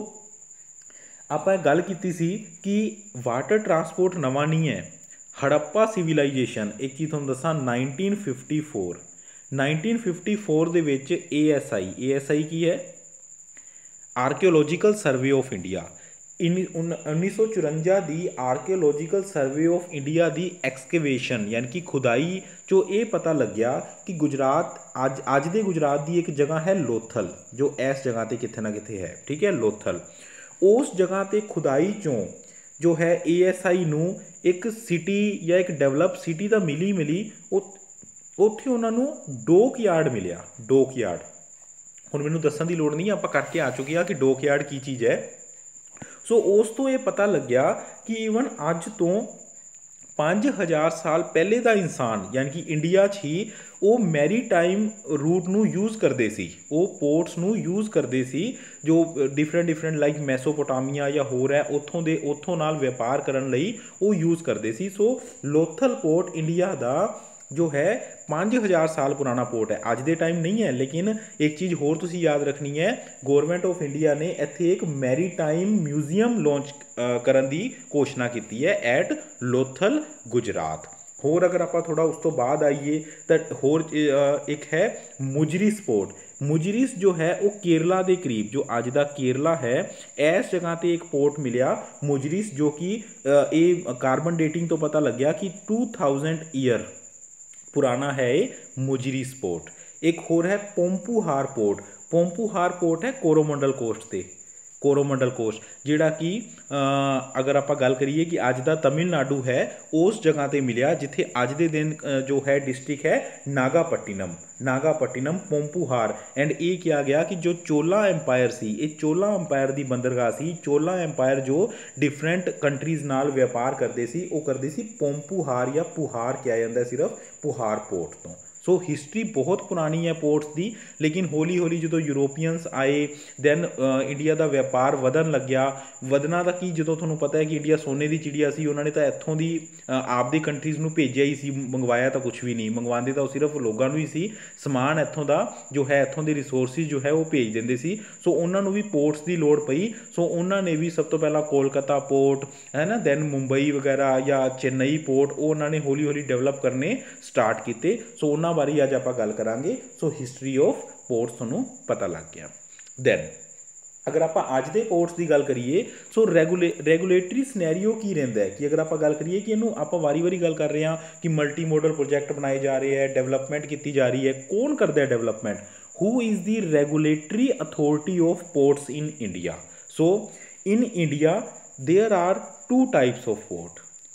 ਆਪਾਂ ਇਹ ਗੱਲ ਕੀਤੀ ਸੀ ਕਿ ਵਾਟਰ ਟਰਾਂਸਪੋਰਟ ਨਵਾਂ ਨਹੀਂ ਹੈ। ਹੜੱਪਾ ਸਿਵਿਲਾਈਜੇਸ਼ਨ, ਇੱਕ ਚੀਜ਼ ਤੁਹਾਨੂੰ ਦੱਸਾਂ, 1954 ਦੇ ਵਿੱਚ ASI ਕੀ ਹੈ? Archaeological survey of India. 1954 ਦੀ ਆਰਕੀਓਲੋਜੀਕਲ ਸਰਵੇ ਆਫ ਇੰਡੀਆ ਦੀ ਐਕਸਕੇਵੇਸ਼ਨ ਯਾਨੀ ਕਿ ਖੁਦਾਈ 'ਚੋਂ ਇਹ ਪਤਾ ਲੱਗਿਆ ਕਿ ਗੁਜਰਾਤ, ਅੱਜ ਦੇ ਗੁਜਰਾਤ ਦੀ ਇੱਕ ਜਗ੍ਹਾ ਹੈ ਲੋਥਲ, ਜੋ ਇਸ ਜਗ੍ਹਾ 'ਤੇ ਕਿਤੇ ਨਾ ਕਿਤੇ ਹੈ, ਠੀਕ ਹੈ, ਲੋਥਲ। ਉਸ ਜਗ੍ਹਾ 'ਤੇ ਖੁਦਾਈ 'ਚੋਂ ਜੋ ਹੈ ASI ਨੂੰ ਇੱਕ ਸਿਟੀ ਜਾਂ ਇੱਕ ਡਿਵੈਲਪ ਸਿਟੀ ਤਾਂ ਮਿਲੀ ਉੱਥੇ ਉਹਨਾਂ ਨੂੰ ਡੋਕਯਾਰਡ ਮਿਲਿਆ। ਡੋਕਯਾਰਡ ਹੁਣ ਮੈਨੂੰ ਦੱਸਣ ਦੀ ਲੋੜ ਨਹੀਂ, ਆਪਾਂ ਕਰਕੇ ਆ ਚੁੱਕੇ ਹਾਂ ਕਿ ਡੋਕਯਾਰਡ ਕੀ ਚੀਜ਼ ਹੈ। ਸੋ ਉਸ ਤੋਂ ਇਹ ਪਤਾ ਲੱਗਿਆ ਕਿ ਈਵਨ ਅੱਜ ਤੋਂ 5000 ਸਾਲ ਪਹਿਲੇ ਦਾ ਇਨਸਾਨ ਯਾਨੀ ਕਿ ਇੰਡੀਆ 'ਚ ਹੀ ਉਹ ਮੈਰੀਟਾਈਮ ਰੂਟ ਨੂੰ ਯੂਜ਼ ਕਰਦੇ ਸੀ, ਉਹ ਪੋਰਟਸ ਨੂੰ ਯੂਜ਼ ਕਰਦੇ ਸੀ, ਜੋ ਡਿਫਰੈਂਟ ਲਾਈਕ ਮੈਸੋਪੋਟਾਮੀਆ ਜਾਂ ਹੋਰ ਹੈ ਉੱਥੋਂ ਨਾਲ ਵਪਾਰ ਕਰਨ ਲਈ ਉਹ ਯੂਜ਼ ਕਰਦੇ ਸੀ। ਸੋ ਲੋਥਲ ਪੋਰਟ ਇੰਡੀਆ ਦਾ ਜੋ ਹੈ 5000 ਸਾਲ ਪੁਰਾਣਾ ਪੋਰਟ ਹੈ, ਅੱਜ ਦੇ ਟਾਈਮ ਨਹੀਂ ਹੈ। ਲੇਕਿਨ ਇੱਕ ਚੀਜ਼ ਹੋਰ ਤੁਸੀਂ ਯਾਦ ਰੱਖਣੀ ਹੈ, ਗੌਰਮੈਂਟ ਆਫ ਇੰਡੀਆ ਨੇ ਇੱਥੇ ਇੱਕ ਮੈਰੀਟਾਈਮ ਮਿਊਜ਼ੀਅਮ ਲਾਂਚ ਕਰਨ ਦੀ ਘੋਸ਼ਣਾ ਕੀਤੀ ਹੈ ਐਟ ਲੋਥਲ ਗੁਜਰਾਤ। ਹੋਰ ਅਗਰ ਆਪਾਂ ਥੋੜਾ ਉਸ ਤੋਂ ਬਾਅਦ ਆਈਏ ਤਾਂ ਹੋਰ ਇੱਕ ਹੈ ਮੁਜਰਿਸ ਪੋਰਟ। ਮੁਜਰਿਸ ਜੋ ਹੈ ਉਹ ਕੇਰਲਾ ਦੇ ਕਰੀਬ, ਜੋ ਅੱਜ ਦਾ ਕੇਰਲਾ ਹੈ, ਇਸ ਜਗ੍ਹਾ 'ਤੇ ਇੱਕ ਪੋਰਟ ਮਿਲਿਆ ਮੁਜਰਿਸ, ਜੋ ਕਿ ਇਹ ਕਾਰਬਨ ਡੇਟਿੰਗ ਤੋਂ ਪਤਾ ਲੱਗਿਆ ਕਿ 2000 ਈਅਰ ਪੁਰਾਣਾ ਹੈ ਇਹ ਮੁਜਰਿਸ ਪੋਰਟ। ਇੱਕ ਹੋਰ ਹੈ ਪੋਂਪੂਹਾਰ ਪੋਰਟ। ਪੋਂਪੂਹਾਰ ਪੋਰਟ ਹੈ ਕੋਰੋਮੰਡਲ ਕੋਸਟ, ਜਿਹੜਾ ਕਿ ਅਗਰ ਆਪਾਂ ਗੱਲ ਕਰੀਏ ਕਿ ਅੱਜ ਦਾ ਤਮਿਲਨਾਡੂ ਹੈ, ਉਸ ਜਗ੍ਹਾ 'ਤੇ ਮਿਲਿਆ ਜਿੱਥੇ ਅੱਜ ਦੇ ਦਿਨ ਜੋ ਹੈ ਡਿਸਟ੍ਰਿਕਟ ਹੈ ਨਾਗਾਪਟਿਨਮ ਪੋਂਪੂਹਾਰ। ਐਂਡ ਇਹ ਕਿਹਾ ਗਿਆ ਕਿ ਜੋ ਚੋਲਾ ਐम्पायर ਸੀ, ਇਹ ਚੋਲਾ ਐम्पायर ਦੀ ਬੰਦਰਗਾਹ ਸੀ। ਚੋਲਾ ਐम्पायर ਜੋ ਡਿਫਰੈਂਟ ਕੰਟਰੀਜ਼ ਨਾਲ ਵਪਾਰ ਕਰਦੇ ਸੀ, ਉਹ ਕਰਦੇ ਸੀ ਪੋਂਪੂਹਾਰ ਜਾਂ ਪੁਹਾਰ ਕਿਹਾ ਜਾਂਦਾ ਸਿਰਫ ਪੁਹਾਰ ਪੋਰਟ ਤੋਂ। ਸੋ ਹਿਸਟਰੀ ਬਹੁਤ ਪੁਰਾਣੀ ਹੈ ਪੋਰਟਸ ਦੀ, ਲੇਕਿਨ ਹੌਲੀ ਜਦੋਂ ਯੂਰੋਪੀਅਨਸ ਆਏ ਦੈਨ ਇੰਡੀਆ ਦਾ ਵਪਾਰ ਵਧਣ ਲੱਗਿਆ। ਵਧਣਾ ਤਾਂ ਕੀ, ਜਦੋਂ ਤੁਹਾਨੂੰ ਪਤਾ ਹੈ ਕਿ ਇੰਡੀਆ ਸੋਨੇ ਦੀ ਚਿੜੀਆ ਸੀ, ਉਹਨਾਂ ਨੇ ਤਾਂ ਇੱਥੋਂ ਦੀ ਆਪਦੀ ਕੰਟਰੀਜ਼ ਨੂੰ ਭੇਜਿਆ ਹੀ ਸੀ, ਮੰਗਵਾਇਆ ਤਾਂ ਕੁਛ ਵੀ ਨਹੀਂ, ਮੰਗਵਾਉਂਦੇ ਤਾਂ ਉਹ ਸਿਰਫ ਲੋਕਾਂ ਨੂੰ ਹੀ ਸੀ, ਸਮਾਨ ਇੱਥੋਂ ਦਾ ਜੋ ਹੈ ਇੱਥੋਂ ਦੇ ਰਿਸੋਰਸਿਸ ਜੋ ਹੈ ਉਹ ਭੇਜ ਦਿੰਦੇ ਸੀ। ਸੋ ਉਹਨਾਂ ਨੂੰ ਵੀ ਪੋਰਟਸ ਦੀ ਲੋੜ ਪਈ। ਸੋ ਉਹਨਾਂ ਨੇ ਵੀ ਸਭ ਤੋਂ ਪਹਿਲਾਂ ਕੋਲਕਾਤਾ ਪੋਰਟ ਹੈ ਨਾ, ਦੈਨ ਮੁੰਬਈ ਵਗੈਰਾ ਜਾਂ ਚੇਨਈ ਪੋਰਟ, ਉਹ ਉਹਨਾਂ ਨੇ ਹੌਲੀ ਡਿਵੈਲਪ ਕਰਨੇ ਸਟਾਰਟ ਕੀਤੇ। ਸੋ ਉਹਨਾਂ ਬਾਰੇ ਅੱਜ ਆਪਾਂ ਗੱਲ ਕਰਾਂਗੇ। ਸੋ ਹਿਸਟਰੀ ਆਫ ਪੋਰਟਸ ਤੁਹਾਨੂੰ ਪਤਾ ਲੱਗ ਗਿਆ। ਦੈਨ ਅਗਰ ਆਪਾਂ ਅੱਜ ਦੇ ਪੋਰਟਸ ਦੀ ਗੱਲ ਕਰੀਏ, ਸੋ ਰੈਗੂਲੇਟਰੀ ਸਿਨੈਰੀਓ ਕੀ ਰਹਿੰਦਾ ਹੈ ਕਿ ਅਗਰ ਆਪਾਂ ਗੱਲ ਕਰੀਏ ਕਿ ਇਹਨੂੰ ਆਪਾਂ ਵਾਰੀ ਗੱਲ ਕਰ ਰਹੇ ਹਾਂ ਕਿ ਮਲਟੀ ਮੋਡਲ ਪ੍ਰੋਜੈਕਟ ਬਣਾਏ ਜਾ ਰਹੇ ਹੈ, ਡਿਵੈਲਪਮੈਂਟ ਕੀਤੀ ਜਾ ਰਹੀ ਹੈ। ਕੌਣ ਕਰਦਾ ਹੈ development? Who is the regulatory authority of ports in India? So in India there are two types of port.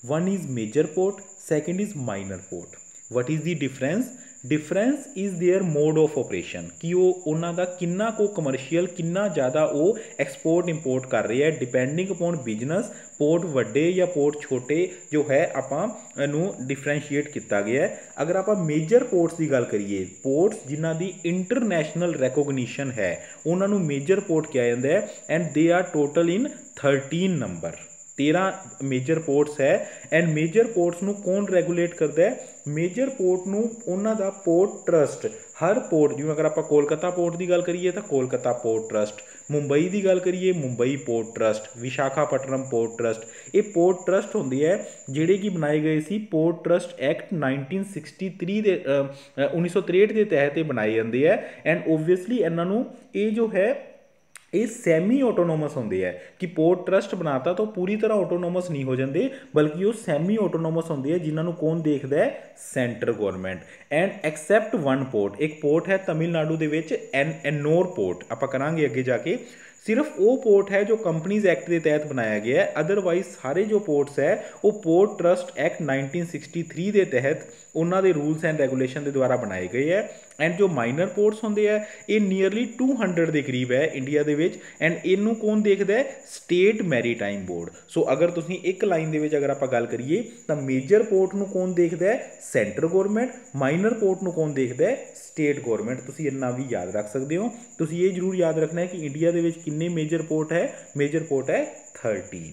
One is major port, second is minor port. What is the difference? Difference is their mode of operation, कि ਉਹ ਉਹਨਾਂ ਦਾ ਕਿੰਨਾ ਕੋ commercial, ਕਿੰਨਾ ਜ਼ਿਆਦਾ ਉਹ export import ਕਰ ਰਹੇ ਹੈ, ਡਿਪੈਂਡਿੰਗ ਅਪੋਨ ਬਿਜ਼ਨਸ। पोर्ट ਵੱਡੇ ਜਾਂ पोर्ट ਛੋਟੇ ਜੋ ਹੈ ਆਪਾਂ ਇਹਨੂੰ ਡਿਫਰੈਂਸ਼ੀਏਟ ਕੀਤਾ ਗਿਆ ਹੈ। ਅਗਰ ਆਪਾਂ ਮੇਜਰ पोर्ट्स ਦੀ ਗੱਲ ਕਰੀਏ, पोर्ट्स ਜਿਨ੍ਹਾਂ ਦੀ ਇੰਟਰਨੈਸ਼ਨਲ ਰੈਕੋਗਨੀਸ਼ਨ ਹੈ ਉਹਨਾਂ ਨੂੰ ਮੇਜਰ पोर्ट ਕਿਹਾ ਜਾਂਦਾ ਹੈ। And they are total in 13 number, 13 major ports है। एंड मेजर पोर्ट्स ਨੂੰ कौन ਰੈਗੂਲੇਟ ਕਰਦਾ ਹੈ? ਮੇਜਰ पोर्ट ਨੂੰ ਉਹਨਾਂ ਦਾ पोर्ट ट्रस्ट, हर पोर्ट, जिवें अगर आप कोलकाता पोर्ट की गल करिए तो कोलकाता पोर्ट ट्रस्ट, मुंबई की गल करिए Mumbai port trust, Visakhapatnam port trust, ये पोर्ट ट्रस्ट होंदे है जिहड़े कि बनाए गए सी पोर्ट ट्रस्ट एक्ट 1963 दे 1963 के तहत बनाए जाते हैं। एंड ओबवियसली इन्हां नूं ये जो है ये सैमी ऑटोनोमस होंगे है कि पोर्ट ट्रस्ट बनाता तो पूरी तरह ऑटोनोमस नहीं हो जाते, बल्कि वो सैमी ऑटोनोमस होंगे है जिन्होंने कौन देखता है? Centre government. And except one port, एक पोर्ट है तमिलनाडु के विच एनोर पोर्ट, आप करांगे अगे जाके, सिर्फ वो पोर्ट है जो कंपनीज एक्ट के तहत बनाया गया है। अदरवाइज सारे जो पोर्ट्स है वो पोर्ट ट्रस्ट एक्ट 1963 के तहत उन्होंने रूल्स एंड रेगूलेशन के द्वारा बनाए गए हैं। एंड जो माइनर पोर्ट्स होंगे है ये नियरली 200 के करीब है इंडिया के विच। एंड इनू कौन देखता है? State maritime board. सो अगर तुसीं एक लाइन दे विच अगर आप गल करिए तो मेजर पोर्ट नू कौन देखता है? Centre government. माइनर पोर्ट नू कौन देखता है? State government. तुसीं इन्ना भी याद रख सकते हो। तुसीं ये जरूर याद रखना है कि इंडिया के विच कितने मेजर पोर्ट है? मेजर पोर्ट है 13।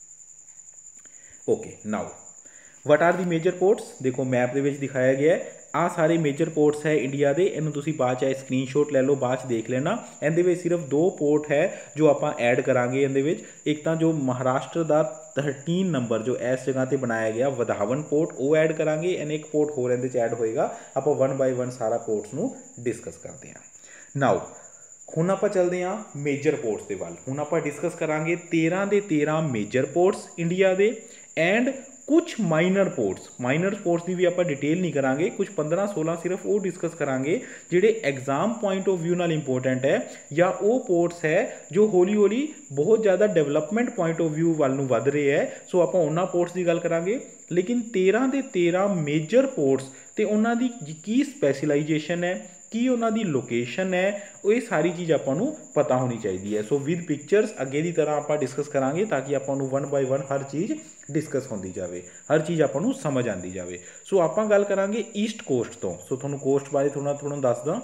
Okay, now what are the major ports? देखो मैप के दिखाया गया है, आ सारे मेजर पोर्ट्स है इंडिया के। इन्हों तुसीं बाद चाहे स्क्रीनशॉट ले लो, बाद देख लेना। इहदे सिर्फ 2 पोर्ट है जो आप ऐड करांगे इहदे विच। एक तो जो महाराष्ट्र का 13 नंबर जो इस जगह पर बनाया गया वधावन पोर्ट, वो ऐड करांगे। एंड एक पोर्ट होर इहदे ऐड होएगा। आप 1 बाय 1 सारा पोर्ट्स नूं डिस्कस करते हैं। नाउ हुण आप चलते हैं मेजर पोर्ट्स के वाल। हुण आप डिस्कस करांगे 13 के 13 मेजर पोर्ट्स इंडिया के एंड कुछ माइनर पोर्ट्स। माइनर पोर्ट्स की भी आप डिटेल नहीं करांगे, कुछ 15-16 सिर्फ वो डिस्कस करांगे जिहड़े एग्जाम पॉइंट ऑफ व्यू नाल इंपोर्टेंट है, या वो पोर्ट्स है जो हौली हौली बहुत ज़्यादा डेवलपमेंट पॉइंट ऑफ व्यू वाल नूं वध रहे हैं। सो आप उन्हां पोर्ट्स की गल करांगे। लेकिन 13 के 13 मेजर पोर्ट्स ते उन्हां दी की स्पैशलाइजेशन है, की उन्होंने लोकेशन है, वो ये सारी चीज़ आपको पता होनी चाहिए है। सो विद पिक्चर्स अगे की तरह आप डिस्कस करांगे ताकि आपको 1 बाय 1 हर चीज़ डिस्कस होती जाए, हर चीज़ आपको समझ आती जाए। सो आप गल करांगे ईस्ट कोस्ट तो। सो थोड़ा कोस्ट बारे थोड़ा दसदा।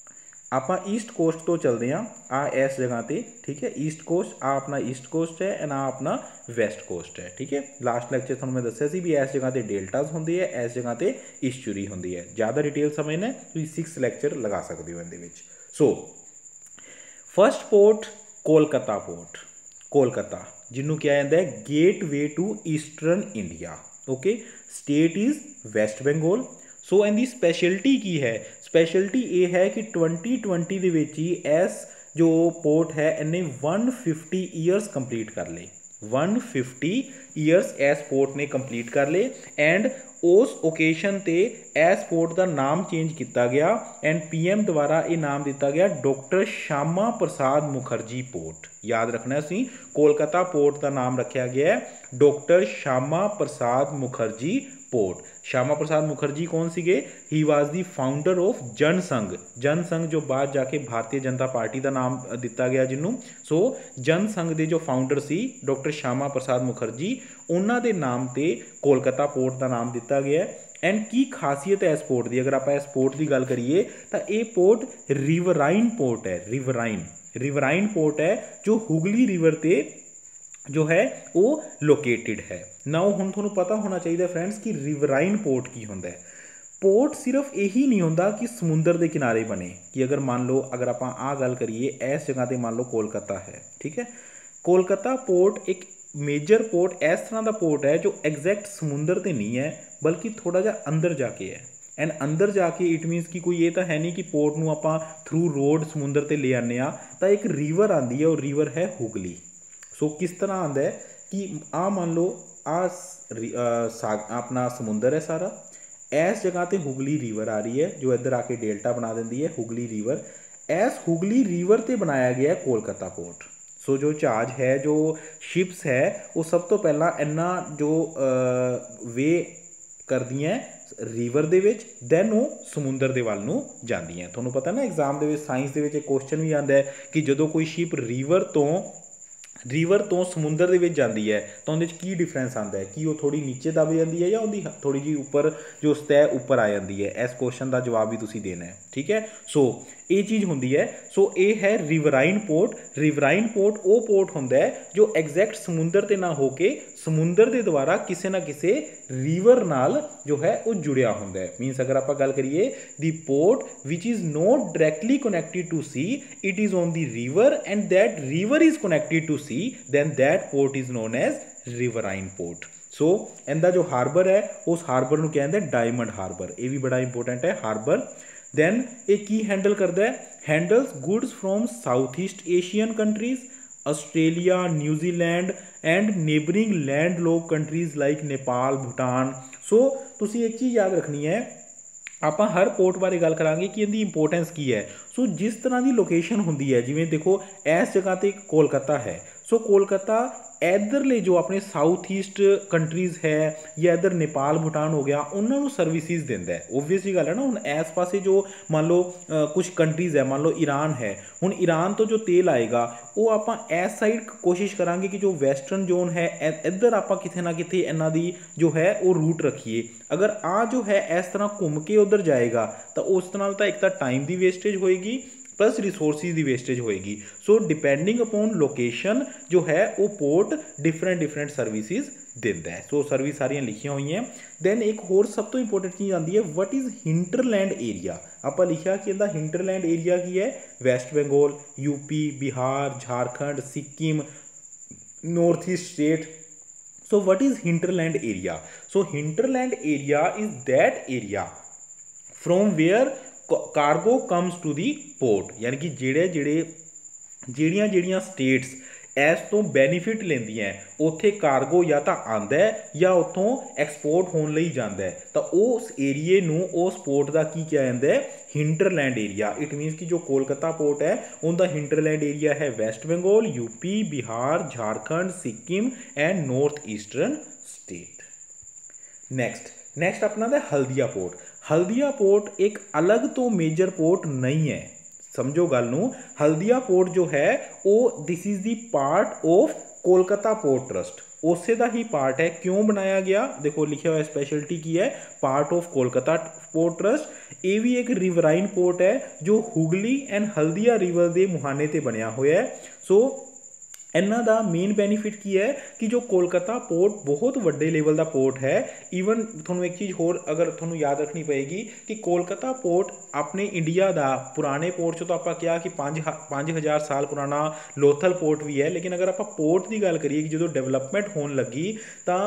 आप ईस्ट कोस्ट तो चलते हैं आ इस जगह पर, ठीक है। ईस्ट कोस्ट आ अपना ईस्ट कोस्ट है एंड आ अपना वैस्ट कोस्ट है, ठीक है। लास्ट लैक्चर थोड़ा मैं दसिया सी भी इस जगह पर डेल्टाज होंगे है, इस जगह पर ईस्चुरी होंगी है। ज़्यादा डिटेल समझना तो 6 लैक्चर लगा सकते हो इहदे विच। So first port Kolkata port, Kolkata जिन्हों क्या जाता है gateway to eastern India. Okay, state is West Bengal. So इनकी स्पैशलिटी की है? स्पैशलिटी ये है कि 2020 के विच ही इस जो पोर्ट है इन्हें 150 ईयर्स कंप्लीट कर ले। 150 ईयर्स इस पोर्ट ने कंप्लीट कर ले। एंड उस ओकेशन ते इस पोर्ट का नाम चेंज किया गया एंड PM द्वारा ये नाम दिता गया डॉक्टर श्यामा प्रसाद मुखर्जी पोर्ट। याद रखना सी, कोलकाता पोर्ट का नाम रखा गया है डॉक्टर श्यामा प्रसाद मुखर्जी पोर्ट। श्यामा प्रसाद मुखर्जी कौन सीगे? He was the founder of Jana Sangh. Jana Sangh जो बाद जाके भारतीय जनता पार्टी का नाम दिता गया जिन्हों। सो जनसंघ के जो फाउंडर सी डॉक्टर श्यामा प्रसाद मुखर्जी, उन्हों के नाम से कोलकाता पोर्ट का नाम दिता गया है। एंड की खासियत है इस पोर्ट की? अगर आप इस पोर्ट की गल करिए तो ये पोर्ट रिवराइन पोर्ट है। रिवराइन पोर्ट है जो हुगली रिवर ते जो है वो लोकेटेड है। नाउ हुण तुहानूं पता होना चाहिए फ्रेंड्स कि रिवराइन पोर्ट की होंदा है। पोर्ट सिर्फ यही नहीं होंदा कि समुंदर के किनारे बने, कि अगर मान लो अगर आप आ गल करिए इस जगह पर मान लो कोलकाता है, ठीक है। कोलकाता पोर्ट एक मेजर पोर्ट इस तरह का पोर्ट है जो एग्जैक्ट समुंदर ते नहीं है बल्कि थोड़ा जा अंदर जाके है। एंड अंदर जाके इट मीनस कि कोई ये तो है नहीं कि पोर्ट नूं आपां थ्रू रोड समुंदर ते ले आने आ, तो एक रिवर आती है और रिवर है हुगली। सो किस तरह आता है कि आ मान लो अपना समुंदर है सारा, इस जगह पर हुगली रिवर आ रही है जो इधर आके डेल्टा बना देती है हुगली रिवर। इस हुगली रिवर से बनाया गया है कोलकाता पोर्ट। सो जो जहाज है, जो शिप्स है, वो सब तो पहला इन्ना जो वे ਕਰਦੀਆਂ ਰਿਵਰ ਦੇ ਵਿੱਚ, ਦੈਨ ਉਹ ਸਮੁੰਦਰ ਦੇ ਵੱਲ ਨੂੰ ਜਾਂਦੀਆਂ। ਤੁਹਾਨੂੰ ਪਤਾ ਨਾ ਐਗਜ਼ਾਮ ਦੇ ਵਿੱਚ ਸਾਇੰਸ ਦੇ ਵਿੱਚ ਇੱਕ ਕੁਐਸਚਨ ਵੀ ਆਉਂਦਾ ਹੈ ਕਿ ਜਦੋਂ ਕੋਈ ਸ਼ਿਪ ਰੀਵਰ ਤੋਂ ਸਮੁੰਦਰ ਦੇ ਵਿੱਚ ਜਾਂਦੀ ਹੈ ਤਾਂ ਉਹਦੇ 'ਚ ਕੀ ਡਿਫਰੈਂਸ ਆਉਂਦਾ ਹੈ, ਕਿ ਉਹ ਥੋੜ੍ਹੀ ਨੀਚੇ ਦਬ ਜਾਂਦੀ ਹੈ ਜਾਂ ਉਹਦੀ ਥੋੜ੍ਹੀ ਜਿਹੀ ਉੱਪਰ ਜੋ ਸਤਹ ਉੱਪਰ ਆ ਜਾਂਦੀ ਹੈ। ਇਸ ਕੁਐਸਚਨ ਦਾ ਜਵਾਬ ਵੀ ਤੁਸੀਂ ਦੇਣਾ ਹੈ, ਠੀਕ ਹੈ। ਸੋ ਇਹ ਚੀਜ਼ ਹੁੰਦੀ ਹੈ। ਸੋ ਇਹ ਹੈ ਰਿਵਰਾਈਨ ਪੋਰਟ। ਰਿਵਰਾਈਨ ਪੋਰਟ ਉਹ ਪੋਰਟ ਹੁੰਦਾ ਹੈ ਜੋ ਐਗਜ਼ੈਕਟ ਸਮੁੰਦਰ 'ਤੇ ਨਾ ਹੋ ਕੇ ਸਮੁੰਦਰ ਦੇ ਦੁਆਰਾ ਕਿਸੇ ਨਾ ਕਿਸੇ ਰੀਵਰ ਨਾਲ ਜੋ ਹੈ ਉਹ ਜੁੜਿਆ ਹੁੰਦਾ ਹੈ। ਮੀਨਸ ਅਗਰ ਆਪਾਂ ਗੱਲ ਕਰੀਏ the port which is not directly connected to sea, it is on the river and that river is connected to sea, then that port is known as riverine port। So ਇਹਦਾ ਜੋ harbour ਹੈ ਉਸ harbour ਨੂੰ ਕਹਿੰਦੇ diamond harbour. ਇਹ ਵੀ ਬੜਾ important ਹੈ harbour. Then ਇਹ ਕੀ ਹੈਂਡਲ ਕਰਦਾ ਹੈ, handles goods from South East Asian countries, Australia, New Zealand and neighbouring land lock countries like Nepal, Bhutan. So ਤੁਸੀਂ ਇੱਕ ਚੀਜ਼ ਯਾਦ ਰੱਖਣੀ ਹੈ, ਆਪਾਂ ਹਰ ਪੋਰਟ ਬਾਰੇ ਗੱਲ ਕਰਾਂਗੇ ਕਿ ਇਹਦੀ ਇੰਪੋਰਟੈਂਸ ਕੀ ਹੈ। ਸੋ ਜਿਸ ਤਰ੍ਹਾਂ ਦੀ ਲੋਕੇਸ਼ਨ ਹੁੰਦੀ ਹੈ, ਜਿਵੇਂ ਦੇਖੋ ਇਸ ਜਗ੍ਹਾ 'ਤੇ ਕੋਲਕਾਤਾ ਹੈ, ਸੋ ਕੋਲਕਾਤਾ ਇੱਧਰਲੇ ਜੋ ਆਪਣੇ ਸਾਊਥ ਈਸਟ ਕੰਟਰੀਜ਼ ਹੈ ਜਾਂ ਇੱਧਰ ਨੇਪਾਲ, ਭੂਟਾਨ ਹੋ ਗਿਆ, ਉਹਨਾਂ ਨੂੰ ਸਰਵਿਸਿਜ਼ ਦਿੰਦਾ ਹੈ। ਓਬਵੀਅਸ ਜੀ ਗੱਲ ਹੈ ਨਾ। ਹੁਣ ਇਸ ਪਾਸੇ ਜੋ ਮੰਨ ਲਓ ਕੁਛ ਕੰਟਰੀਜ਼ ਹੈ, ਮੰਨ ਲਓ ਈਰਾਨ ਹੈ, ਹੁਣ ਈਰਾਨ ਤੋਂ ਜੋ ਤੇਲ ਆਏਗਾ ਉਹ ਆਪਾਂ ਇਸ ਸਾਈਡ ਕੋਸ਼ਿਸ਼ ਕਰਾਂਗੇ ਕਿ ਜੋ ਵੈਸਟਰਨ ਜ਼ੋਨ ਹੈ ਇੱਧਰ ਆਪਾਂ ਕਿਤੇ ਨਾ ਕਿਤੇ ਇਹਨਾਂ ਦੀ ਜੋ ਹੈ ਉਹ ਰੂਟ ਰੱਖੀਏ। ਅਗਰ ਆ ਜੋ ਹੈ ਇਸ ਤਰ੍ਹਾਂ ਘੁੰਮ ਕੇ ਉੱਧਰ ਜਾਏਗਾ ਤਾਂ ਉਸ ਨਾਲ ਤਾਂ ਇੱਕ ਤਾਂ ਟਾਈਮ ਦੀ ਵੇਸਟੇਜ ਹੋਏਗੀ प्लस रिसोर्सिस की वेस्टेज होएगी। सो डिपेंडिंग अपॉन लोकेशन जो है वो पोर्ट डिफरेंट सर्विसिज दिता है। सो सर्विस सारियां लिखियां हुई हैं। दैन एक होर सब तो इंपोर्टेंट चीज़ आती है, वट इज़ हिंटरलैंड एरिया। आप लिखा कि इहदा हिंटरलैंड एरिया की है, West Bengal, UP, Bihar, Jharkhand, Sikkim, north east state. So what is hinterland area? So hinterland area is that area from where cargo comes to the port, यानी कि ਜਿਹੜੀਆਂ ਸਟੇਟਸ ਇਸ ਤੋਂ ਬੈਨੀਫਿਟ ਲੈਂਦੀਆਂ ਉੱਥੇ ਕਾਰਗੋ ਜਾਂ ਤਾਂ ਆਉਂਦਾ ਹੈ ਜਾਂ ਉੱਥੋਂ ਐਕਸਪੋਰਟ ਹੋਣ ਲਈ ਜਾਂਦਾ ਹੈ, ਤਾਂ ਉਸ ਏਰੀਏ ਨੂੰ ਉਸ ਪੋਰਟ ਦਾ ਕੀ ਕਿਹਾ ਜਾਂਦਾ ਹੈ? Hinterland area. ਇਟ ਮੀਨਸ ਕਿ ਜੋ ਕੋਲਕਾਤਾ ਪੋਰਟ ਹੈ ਉਹਦਾ ਹਿੰਟਰਲੈਂਡ ਏਰੀਆ ਹੈ West Bengal, UP, Bihar, Jharkhand, Sikkim and north eastern state. Next अपना था हल्दिया पोर्ट। हल्दिया पोर्ट एक अलग तो मेजर पोर्ट नहीं है, समझो गल नूं। हल्दिया पोर्ट जो है वो this is the part of Kolkata port trust, उसे का ही पार्ट है। क्यों बनाया गया? देखो लिखा हुआ स्पेशलिटी की है, part of Kolkata port trust. ये भी एक रिवराइन पोर्ट है जो हुगली एंड हल्दिया रिवर के मुहाने ते बनया हुआ है। सो इन्हां दा मेन बेनीफिट की है कि जो कोलकाता पोर्ट बहुत वड्डे लेवल का पोर्ट है। ईवन थोनों एक चीज़ होर अगर थोनों याद रखनी पएगी कि कोलकाता पोर्ट अपने इंडिया का पुराने पोर्ट चो तो आप क्या कि 5,000 साल पुराना लोथल पोर्ट भी है, लेकिन अगर आप पोर्ट की गल करिए कि जो डेवलपमेंट होने लगी तो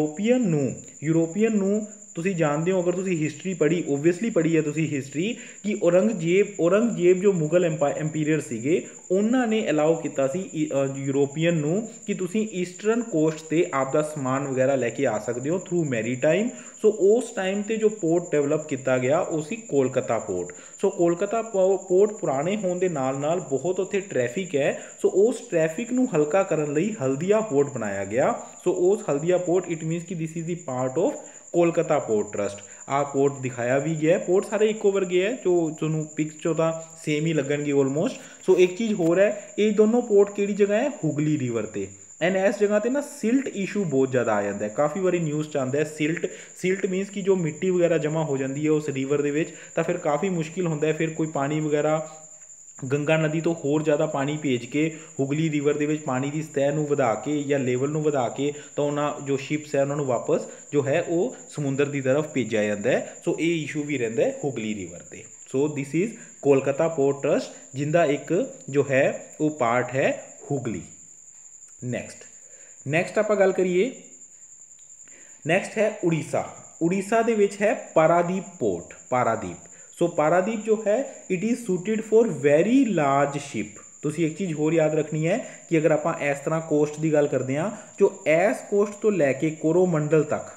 यूरोपीयन नूं तुसीं जानते हो, अगर तुसीं हिस्टरी पढ़ी, ओबवियसली पढ़ी है तुसीं हिस्टरी, कि औरंगजेब जो मुगल एम्पीरियर सीगे उन्होंने अलाउ किया सी यूरोपीयन नूं कि तुसीं ईस्टर्न कोस्ट ते आपदा समान वगैरह लैके आ सकते हो थ्रू मैरी टाइम। सो उस टाइम ते जो पोर्ट डेवलप किया गया वो सी Kolkata port. So Kolkata port पुराने होने के नाल नाल बहुत उत्थे ट्रैफिक है। सो उस ट्रैफिक नूं हल्का करन लई हल्दिया पोर्ट बनाया गया। सो उस हल्दिया पोर्ट इट मीनस कि this is the part of Kolkata port trust. आ पोर्ट दिखाया भी गया है, पोर्ट सारे इको वर्गे है जो तुहानूं पिक चो तां सेम ही लगणगे ऑलमोस्ट। सो एक चीज़ होर है, ये दोनों पोर्ट किहड़ी जगह है? हुगली रिवर ते। एंड इस जगह ते ना सिल्ट इशू बहुत ज़्यादा आ जाता है, काफ़ी बारी न्यूज़ च आंदा है। सिल्ट मीनस कि जो मिट्टी वगैरह जमा हो जाती है उस रिवर दे विच, तां फिर काफ़ी मुश्किल होंदा है। फिर कोई पानी वगैरह गंगा नदी तो होर ज़्यादा पानी भेज के हुगली रिवर के पानी की सतह नूं वधा के या लेवल नूं वधा के तो उन्होंने जो शिप्स है उन्होंने वापस जो है वो समुद्र की तरफ भेजा जाता है। सो ये इशू भी रहिंदा है हुगली रिवर ते। So this is Kolkata port trust जिंदा एक जो है वो पार्ट है हुगली। नैक्सट आप गल करिए, नैक्सट है उड़ीसा दे विच है पारादीप पोर्ट। पारादीप, सो पारादीप जो है it is suited for very large ship. तुसीं एक चीज़ होर याद रखनी है कि अगर आप इस तरह कोस्ट की गल करते हैं, जो इस कोस्ट तो लैके कोरोमंडल तक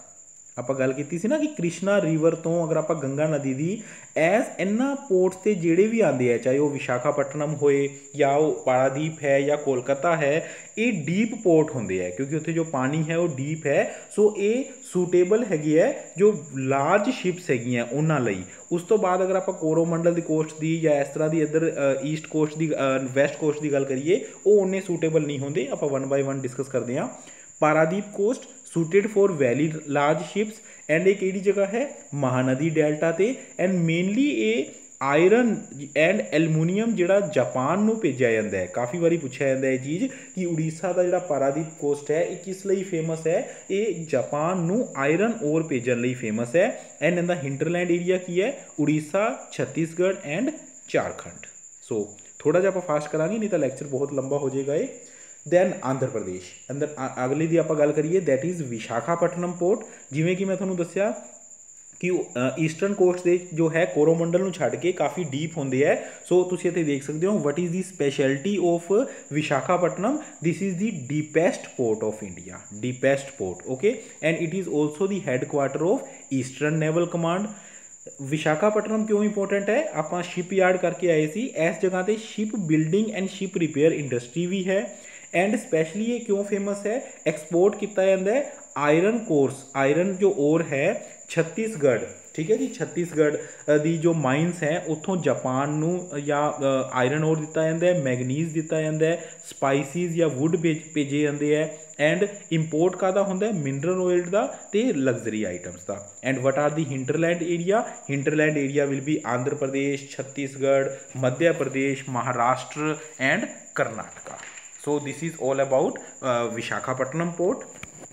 ਆਪਾਂ ਗੱਲ ਕੀਤੀ ਸੀ ਨਾ ਕਿ ਕ੍ਰਿਸ਼ਨਾ ਰਿਵਰ ਤੋਂ ਅਗਰ ਆਪਾਂ ਗੰਗਾ ਨਦੀ ਦੀ ਐਸ ਇਹਨਾਂ ਪੋਰਟਸ ਤੇ ਜਿਹੜੇ ਵੀ ਆਉਂਦੇ ਆ, ਚਾਹੇ ਉਹ ਵਿਸ਼ਾਖਾਪਟਨਮ ਹੋਏ ਜਾਂ ਉਹ ਪਾਰਾਦੀਪ ਹੈ ਜਾਂ ਕੋਲਕਾਤਾ ਹੈ, ਇਹ ਡੀਪ ਪੋਰਟ ਹੁੰਦੇ ਆ ਕਿਉਂਕਿ ਉੱਥੇ ਜੋ ਪਾਣੀ ਹੈ ਉਹ ਡੀਪ ਹੈ। ਸੋ ਇਹ ਸੂਟੇਬਲ ਹੈਗੀ ਹੈ ਜੋ ਲਾਰਜ ਸ਼ਿਪਸ ਹੈਗੀਆਂ ਉਹਨਾਂ ਲਈ। ਉਸ ਤੋਂ ਬਾਅਦ ਅਗਰ ਆਪਾਂ ਕੋਰੋਮੰਡਲ ਦੀ ਕੋਸਟ ਦੀ ਜਾਂ ਇਸ ਤਰ੍ਹਾਂ ਦੀ ਇੱਧਰ ਈਸਟ ਕੋਸਟ ਦੀ ਵੈਸਟ ਕੋਸਟ ਦੀ ਗੱਲ ਕਰੀਏ, ਉਹ ਉਨੇ ਸੂਟੇਬਲ ਨਹੀਂ ਹੁੰਦੇ। ਆਪਾਂ 1 ਬਾਈ 1 ਡਿਸਕਸ ਕਰਦੇ ਹਾਂ। Paradip coast suited for very large ships and ਇਹ ਕਿਹੜੀ ਜਗ੍ਹਾ ਹੈ, ਮਹਾਨਦੀ ਡੈਲਟਾ ਤੇ। ਐਂਡ ਮੇਨਲੀ ਇਹ ਆਇਰਨ ਐਂਡ ਐਲੂਮੀਨੀਅਮ ਜਿਹੜਾ ਜਾਪਾਨ ਨੂੰ ਭੇਜਿਆ ਜਾਂਦਾ ਹੈ। ਕਾਫੀ ਵਾਰੀ ਪੁੱਛਿਆ ਜਾਂਦਾ ਇਹ ਚੀਜ਼ ਕਿ ਉੜੀਸਾ ਦਾ ਜਿਹੜਾ ਪਾਰਾਦੀਪ ਕੋਸਟ ਹੈ ਇਹ ਕਿਸ ਲਈ ਫੇਮਸ ਹੈ, ਇਹ ਜਾਪਾਨ ਨੂੰ ਆਇਰਨ ਓਰ ਭੇਜਣ ਲਈ ਫੇਮਸ ਹੈ। ਐਂਡ ਇਹਦਾ ਹਿੰਟਰਲੈਂਡ ਏਰੀਆ ਕੀ ਹੈ, ਉੜੀਸਾ, ਛੱਤੀਸਗੜ੍ਹ ਐਂਡ ਝਾਰਖੰਡ। ਸੋ ਥੋੜਾ ਜਿਹਾ ਆਪਾਂ ਫਾਸਟ ਕਰਾਂਗੇ, ਨਹੀਂ ਤਾਂ ਲੈਕਚਰ ਬਹੁਤ ਲੰਬਾ ਹੋ ਜਾਏਗਾ ਇਹ। ਦੈਨ ਆਂਧਰ ਪ੍ਰਦੇਸ਼, ਅਗਲੀ ਦੀ ਆਪਾਂ ਗੱਲ ਕਰੀਏ ਦੈਟ ਇਜ਼ ਵਿਸ਼ਾਖਾਪਟਨਮ ਪੋਰਟ। ਜਿਵੇਂ ਕਿ ਮੈਂ ਤੁਹਾਨੂੰ ਦੱਸਿਆ ਕਿ ਈਸਟਰਨ ਕੋਸਟ ਦੇ ਜੋ ਹੈ ਕੋਰੋਮੰਡਲ ਨੂੰ ਛੱਡ ਕੇ ਕਾਫੀ ਡੀਪ ਹੁੰਦੇ ਹੈ। ਸੋ ਤੁਸੀਂ ਇੱਥੇ ਦੇਖ ਸਕਦੇ ਹੋ what is the speciality of Visakhapatnam, this is the deepest port of India, deepest port, okay. And it is also the headquarter of eastern naval command. Visakhapatnam ਕਿਉਂ ਇੰਪੋਰਟੈਂਟ ਹੈ, ਆਪਾਂ ਸ਼ਿਪ ਯਾਰਡ ਕਰਕੇ ਆਏ ਸੀ। ਇਸ ਜਗ੍ਹਾ ਤੇ ship building and ship repair industry ਵੀ ਹੈ। ਐਂਡ ਸਪੈਸ਼ਲੀ ਇਹ ਕਿਉਂ ਫੇਮਸ ਹੈ, ਐਕਸਪੋਰਟ ਕੀਤਾ ਜਾਂਦਾ ਹੈ ਆਇਰਨ ਕੋਰਸ, ਆਇਰਨ ਜੋ ਓਰ ਹੈ ਛੱਤੀਸਗੜ੍ਹ, ਠੀਕ ਹੈ ਜੀ, ਛੱਤੀਸਗੜ੍ਹ ਦੀ ਜੋ ਮਾਈਨਸ ਹੈ ਉੱਥੋਂ ਜਾਪਾਨ ਨੂੰ ਜਾਂ ਆਇਰਨ ਓਰ ਦਿੱਤਾ ਜਾਂਦਾ ਹੈ, ਮੈਗਨੀਜ਼ ਦਿੱਤਾ ਜਾਂਦਾ ਹੈ, ਸਪਾਈਸਿਸ ਜਾਂ ਵੁੱਡ ਭੇਜੇ ਜਾਂਦੇ ਹੈ। ਐਂਡ ਇੰਪੋਰਟ ਕਾਹਦਾ ਹੁੰਦਾ, ਮਿਨਰਲ ਆਇਲ ਦਾ ਤੇ ਲਗਜ਼ਰੀ ਆਈਟਮਸ ਦਾ। And what are the hinterland area, hinterland area will be Andhra Pradesh, Chhattisgarh, Madhya Pradesh, Maharashtra and Karnataka. So this is all about Visakhapatnam port.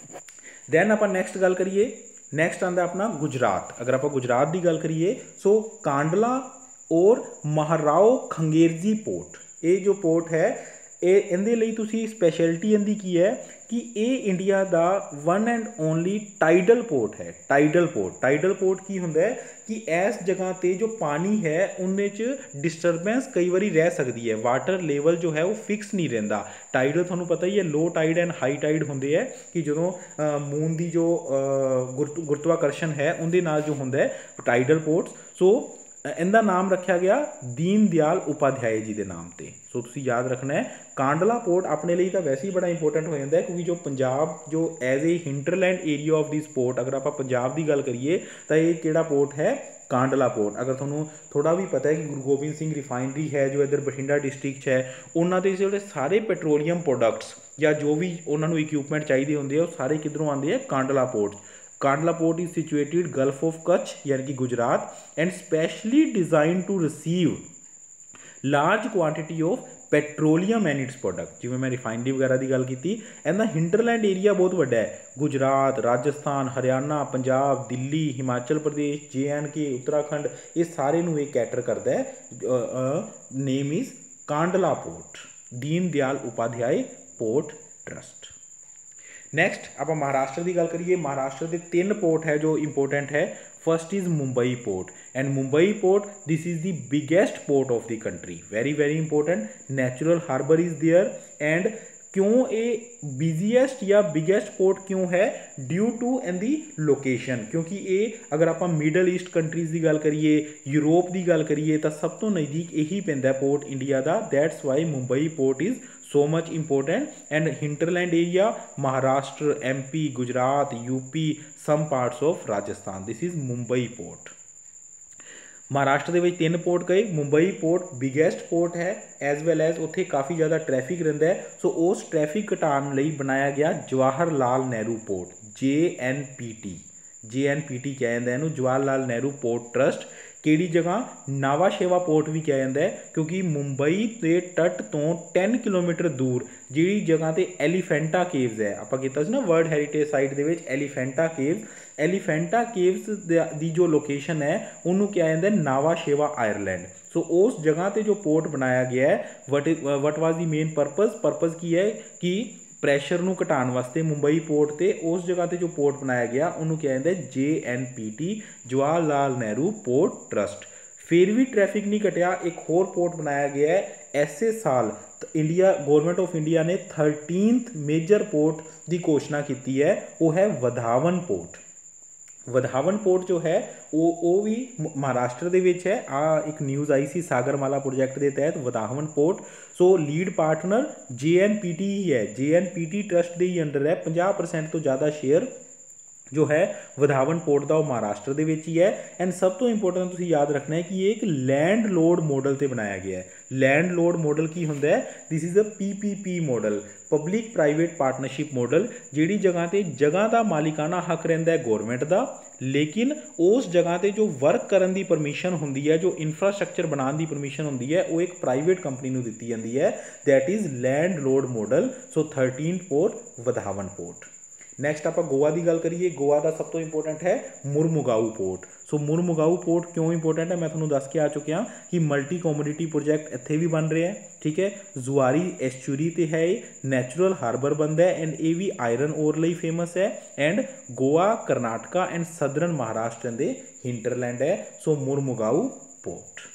Then ਆਪਾਂ ਨੈਕਸਟ ਗੱਲ ਕਰੀਏ, ਨੈਕਸਟ ਆਉਂਦਾ ਆਪਣਾ ਗੁਜਰਾਤ। ਅਗਰ ਆਪਾਂ ਗੁਜਰਾਤ ਦੀ ਗੱਲ ਕਰੀਏ ਸੋ ਕਾਂਡਲਾ ਔਰ ਮਹਾਰਾਓ ਖੰਗੇਰਜੀ ਪੋਰਟ, ਇਹ ਜੋ ਪੋਰਟ ਹੈ ਇਹ ਇਹਦੇ ਲਈ ਤੁਸੀਂ ਸਪੈਸ਼ਲਿਟੀ ਇਹਦੀ ਕੀ ਹੈ ਕਿ ਇਹ ਇੰਡੀਆ ਦਾ one and only tidal port ਹੈ। ਟਾਈਡਲ ਪੋਰਟ, ਟਾਈਡਲ ਪੋਰਟ ਕੀ ਹੁੰਦਾ ਹੈ ਕਿ ਇਸ ਜਗ੍ਹਾ ਤੇ ਜੋ ਪਾਣੀ ਹੈ ਉਹਦੇ 'ਚ ਡਿਸਟਰਬੈਂਸ ਕਈ ਵਾਰੀ ਰਹਿ ਸਕਦੀ ਹੈ, ਵਾਟਰ ਲੈਵਲ ਜੋ ਹੈ ਉਹ ਫਿਕਸ ਨਹੀਂ ਰਹਿੰਦਾ। ਟਾਈਡਲ ਤੁਹਾਨੂੰ ਪਤਾ ਹੀ ਹੈ low tide and high tide ਹੁੰਦੇ ਹੈ ਕਿ ਜਦੋਂ ਮੂਨ ਦੀ ਜੋ ਗੁਰਤਵਾਕਰਸ਼ਣ ਹੈ ਉਹਦੇ ਨਾਲ ਜੋ ਹੁੰਦਾ ਹੈ ਟਾਈਡਲ ਪੋਰਟਸ। ਸੋ ਇਹਦਾ ਨਾਮ ਰੱਖਿਆ ਗਿਆ ਦੀਨ ਦਿਆਲ ਉਪਾਧਿਆਏ ਜੀ ਦੇ ਨਾਮ ਤੇ। ਸੋ ਤੁਸੀਂ ਯਾਦ ਰੱਖਣਾ ਹੈ ਕਾਂਡਲਾ ਪੋਰਟ ਆਪਣੇ ਲਈ ਤਾਂ ਵੈਸੇ ਹੀ ਬੜਾ ਇੰਪੋਰਟੈਂਟ ਹੋ ਜਾਂਦਾ ਹੈ ਕਿਉਂਕਿ ਜੋ ਪੰਜਾਬ ਜੋ as a hinterland area of this port, ਅਗਰ ਆਪਾਂ ਪੰਜਾਬ ਦੀ ਗੱਲ ਕਰੀਏ ਤਾਂ ਇਹ ਕਿਹੜਾ ਪੋਰਟ ਹੈ, ਕਾਂਡਲਾ ਪੋਰਟ। ਅਗਰ ਤੁਹਾਨੂੰ ਥੋੜਾ ਵੀ ਪਤਾ ਹੈ ਕਿ ਗੁਰੂ ਗੋਬਿੰਦ ਸਿੰਘ ਰਿਫਾਈਨਰੀ ਹੈ ਜੋ ਇੱਧਰ ਬਠਿੰਡਾ ਡਿਸਟ੍ਰਿਕਟ 'ਚ ਹੈ, ਉਹਨਾਂ ਦੇ ਜਿਹੜੇ ਸਾਰੇ ਪੈਟਰੋਲੀਅਮ ਪ੍ਰੋਡਕਟਸ ਜਾਂ ਜੋ ਵੀ ਉਹਨਾਂ ਨੂੰ ਇਕਵਿਪਮੈਂਟ ਚਾਹੀਦੇ ਹੁੰਦੇ ਆ ਉਹ ਸਾਰੇ ਕਿੱਧਰੋਂ ਆਉਂਦੇ ਆ, Kandla port. Kandla port is situated Gulf of Kutch यानी कि Gujarat and specially designed to receive large quantity of petroleum and its product. ਜਿਵੇਂ ਮੈਂ ਰਿਫਾਈਨਰੀ ਵਗੈਰਾ ਦੀ ਗੱਲ ਕੀਤੀ, ਇਹਦਾ ਹਿੰਟਰਲੈਂਡ ਏਰੀਆ ਬਹੁਤ ਵੱਡਾ ਹੈ। ਗੁਜਰਾਤ, ਰਾਜਸਥਾਨ, ਹਰਿਆਣਾ, ਪੰਜਾਬ, ਦਿੱਲੀ, ਹਿਮਾਚਲ ਪ੍ਰਦੇਸ਼, JNK, ਉੱਤਰਾਖੰਡ, ਇਹ ਸਾਰੇ ਨੂੰ ਇਹ ਕੈਟਰ ਕਰਦਾ ਹੈ। Name is Kandla port, Deen Dayal Upadhyay port trust. Next ਆਪਾਂ ਮਹਾਰਾਸ਼ਟਰ ਦੀ ਗੱਲ ਕਰੀਏ। ਮਹਾਰਾਸ਼ਟਰ ਦੇ 3 ਪੋਰਟ ਹੈ ਜੋ ਇੰਪੋਰਟੈਂਟ ਹੈ। First is Mumbai port and Mumbai port this is the biggest port of the country, very very important. Natural harbour is there. And ਕਿਉਂ ਇਹ ਬਿਜ਼ੀਐਸਟ ਜਾਂ ਬਿਗੇਸਟ ਪੋਰਟ ਕਿਉਂ ਹੈ, due to and the location, ਕਿਉਂਕਿ ਇਹ ਅਗਰ ਆਪਾਂ ਮਿਡਲ ਈਸਟ ਕੰਟਰੀਜ਼ ਦੀ ਗੱਲ ਕਰੀਏ, ਯੂਰੋਪ ਦੀ ਗੱਲ ਕਰੀਏ ਤਾਂ ਸਭ ਤੋਂ ਨਜ਼ਦੀਕ ਇਹੀ ਪੈਂਦਾ ਪੋਰਟ ਇੰਡੀਆ ਦਾ। That's why Mumbai port is so much important. And hinterland area Maharashtra, MP, Gujarat, UP, some parts of Rajasthan, this is Mumbai port. Maharashtra ਦੇ ਵਿੱਚ 3 ਪੋਰਟ ਗਏ। ਮੁੰਬਈ ਪੋਰਟ ਬਿਗੈਸਟ ਪੋਰਟ ਹੈ, ਐਜ਼ ਵੈਲ ਐਜ਼ ਉੱਥੇ ਕਾਫੀ ਜ਼ਿਆਦਾ traffic ਰਹਿੰਦਾ ਹੈ। ਸੋ ਉਸ ਟ੍ਰੈਫਿਕ ਘਟਾਉਣ ਲਈ ਬਣਾਇਆ ਗਿਆ ਜਵਾਹਰ ਲਾਲ ਨਹਿਰੂ ਪੋਰਟ, JNPT ਕਿਹਾ ਜਾਂਦਾ ਇਹਨੂੰ, ਜਵਾਹਰ ਲਾਲ ਨਹਿਰੂ ਪੋਰਟ ਟਰਸਟ। ਕਿਹੜੀ ਜਗ੍ਹਾ, ਨਾਵਾ ਸ਼ੇਵਾ ਪੋਰਟ ਵੀ ਕਿਹਾ ਜਾਂਦਾ ਹੈ ਕਿਉਂਕਿ ਮੁੰਬਈ ਦੇ ਤੱਟ ਤੋਂ 10 ਕਿਲੋਮੀਟਰ ਦੂਰ ਜਿਹੜੀ ਜਗ੍ਹਾ ਤੇ ਐਲੀਫੈਂਟਾ ਕੇਵਸ ਹੈ, ਆਪਾਂ ਕੀਤਾ ਸੀ ਨਾ ਵਰਲਡ ਹੈਰੀਟੇਜ ਸਾਈਟ ਦੇ ਵਿੱਚ ਐਲੀਫੈਂਟਾ ਕੇਵਸ, ਐਲੀਫੈਂਟਾ ਕੇਵਸ ਦੀ ਜੋ ਲੋਕੇਸ਼ਨ ਹੈ ਉਹਨੂੰ ਕਿਹਾ ਜਾਂਦਾ ਨਾਵਾ ਸ਼ੇਵਾ ਆਇਰਲੈਂਡ। ਸੋ ਉਸ ਜਗ੍ਹਾ ਤੇ ਜੋ ਪੋਰਟ ਬਣਾਇਆ ਗਿਆ ਹੈ, ਵਟ ਵਾਜ਼ ਦੀ ਮੇਨ ਪਰਪਸ ਕੀ ਹੈ ਕਿ ਪ੍ਰੈਸ਼ਰ ਨੂੰ ਘਟਾਉਣ ਵਾਸਤੇ ਮੁੰਬਈ ਪੋਰਟ ਤੇ ਉਸ ਜਗ੍ਹਾ ਤੇ ਜੋ ਪੋਰਟ ਬਣਾਇਆ ਗਿਆ ਉਹਨੂੰ ਕਿਹਾ ਜਾਂਦਾ JNPT, Jawahar Lal Nehru port trust. ਫਿਰ ਵੀ ਟ੍ਰੈਫਿਕ ਨਹੀਂ ਘਟਿਆ, ਇੱਕ ਹੋਰ ਪੋਰਟ ਬਣਾਇਆ ਗਿਆ ਹੈ ਐਸੇ ਸਾਲ ਇੰਡੀਆ ਗੌਰਮੈਂਟ ਆਫ ਇੰਡੀਆ ਨੇ 13th ਮੇਜਰ ਪੋਰਟ ਦੀ ਘੋਸ਼ਣਾ ਕੀਤੀ ਹੈ, ਉਹ ਹੈ ਵਧਾਵਨ ਪੋਰਟ। ਵਧਾਵਨ ਪੋਰਟ ਜੋ ਹੈ ਉਹ ਵੀ ਮਹਾਰਾਸ਼ਟਰ ਦੇ ਵਿੱਚ ਹੈ। ਆ ਇੱਕ ਨਿਊਜ਼ ਆਈ ਸੀ ਸਾਗਰਮਾਲਾ ਪ੍ਰੋਜੈਕਟ ਦੇ ਤਹਿਤ Vadhavan port. So lead partner JNPT ਹੀ ਹੈ, JNPT ਟਰਸਟ ਦੇ ਹੀ ਅੰਡਰ ਹੈ। 50% ਤੋਂ ਜ਼ਿਆਦਾ ਸ਼ੇਅਰ जो है ਵਧਾਵਨ पोर्ट का वो महाराष्ट्र ਦੇ ਵਿੱਚ ਹੀ ਹੈ। ਐਂਡ ਸਭ ਤੋਂ ਇੰਪੋਰਟੈਂਟ ਤੁਸੀਂ ਯਾਦ ਰੱਖਣਾ ਹੈ ਕਿ ਇਹ ਇੱਕ ਲੈਂਡ ਲੋਡ ਮੋਡਲ ਤੇ ਬਣਾਇਆ ਗਿਆ ਹੈ। ਲੈਂਡ ਲੋਡ ਮੋਡਲ ਕੀ ਹੁੰਦਾ ਹੈ? This is a PPP model, public private partnership model. ਜਿਹੜੀ ਜਗ੍ਹਾ ਤੇ ਜਗ੍ਹਾ ਦਾ ਮਾਲਿਕਾਨਾ ਹੱਕ ਰਹਿੰਦਾ ਹੈ ਗੌਰਮੈਂਟ ਦਾ, ਲੇਕਿਨ ਉਸ ਜਗ੍ਹਾ ਤੇ ਜੋ ਵਰਕ ਕਰਨ ਦੀ ਪਰਮਿਸ਼ਨ ਹੁੰਦੀ ਹੈ, ਜੋ ਇਨਫਰਾਸਟ੍ਰਕਚਰ ਬਣਾਉਣ ਦੀ ਪਰਮਿਸ਼ਨ ਹੁੰਦੀ ਹੈ, ਉਹ ਇੱਕ ਪ੍ਰਾਈਵੇਟ ਕੰਪਨੀ ਨੂੰ ਦਿੱਤੀ ਜਾਂਦੀ ਹੈ। That is landlord model. So 13 port Vadhavan port. Next ਆਪਾਂ ਗੋਆ ਦੀ ਗੱਲ ਕਰੀਏ। ਗੋਆ ਦਾ ਸਭ ਤੋਂ ਇੰਪੋਰਟੈਂਟ ਹੈ Mormugao port. So Mormugao port ਕਿਉਂ ਇੰਪੋਰਟੈਂਟ ਹੈ ਮੈਂ ਤੁਹਾਨੂੰ ਦੱਸ ਕੇ ਆ ਚੁੱਕਿਆ ਕਿ ਮਲਟੀ ਕੋਮੋਡਿਟੀ ਪ੍ਰੋਜੈਕਟ ਇੱਥੇ ਵੀ ਬਣ ਰਿਹਾ ਹੈ। ਠੀਕ ਹੈ, ਜ਼ੁਆਰੀ ਐਸਚੂਰੀ ਤੇ ਹੈ, ਇਹ ਨੈਚੁਰਲ ਹਾਰਬਰ ਬਣਦਾ ਹੈ ਐਂਡ ਇਹ ਵੀ ਆਇਰਨ ਓਰ ਲਈ ਫੇਮਸ ਹੈ। And Goa, Karnataka and southern Maharashtra ਦੇ ਹਿੰਟਰਲੈਂਡ ਹੈ। So Mormugao port.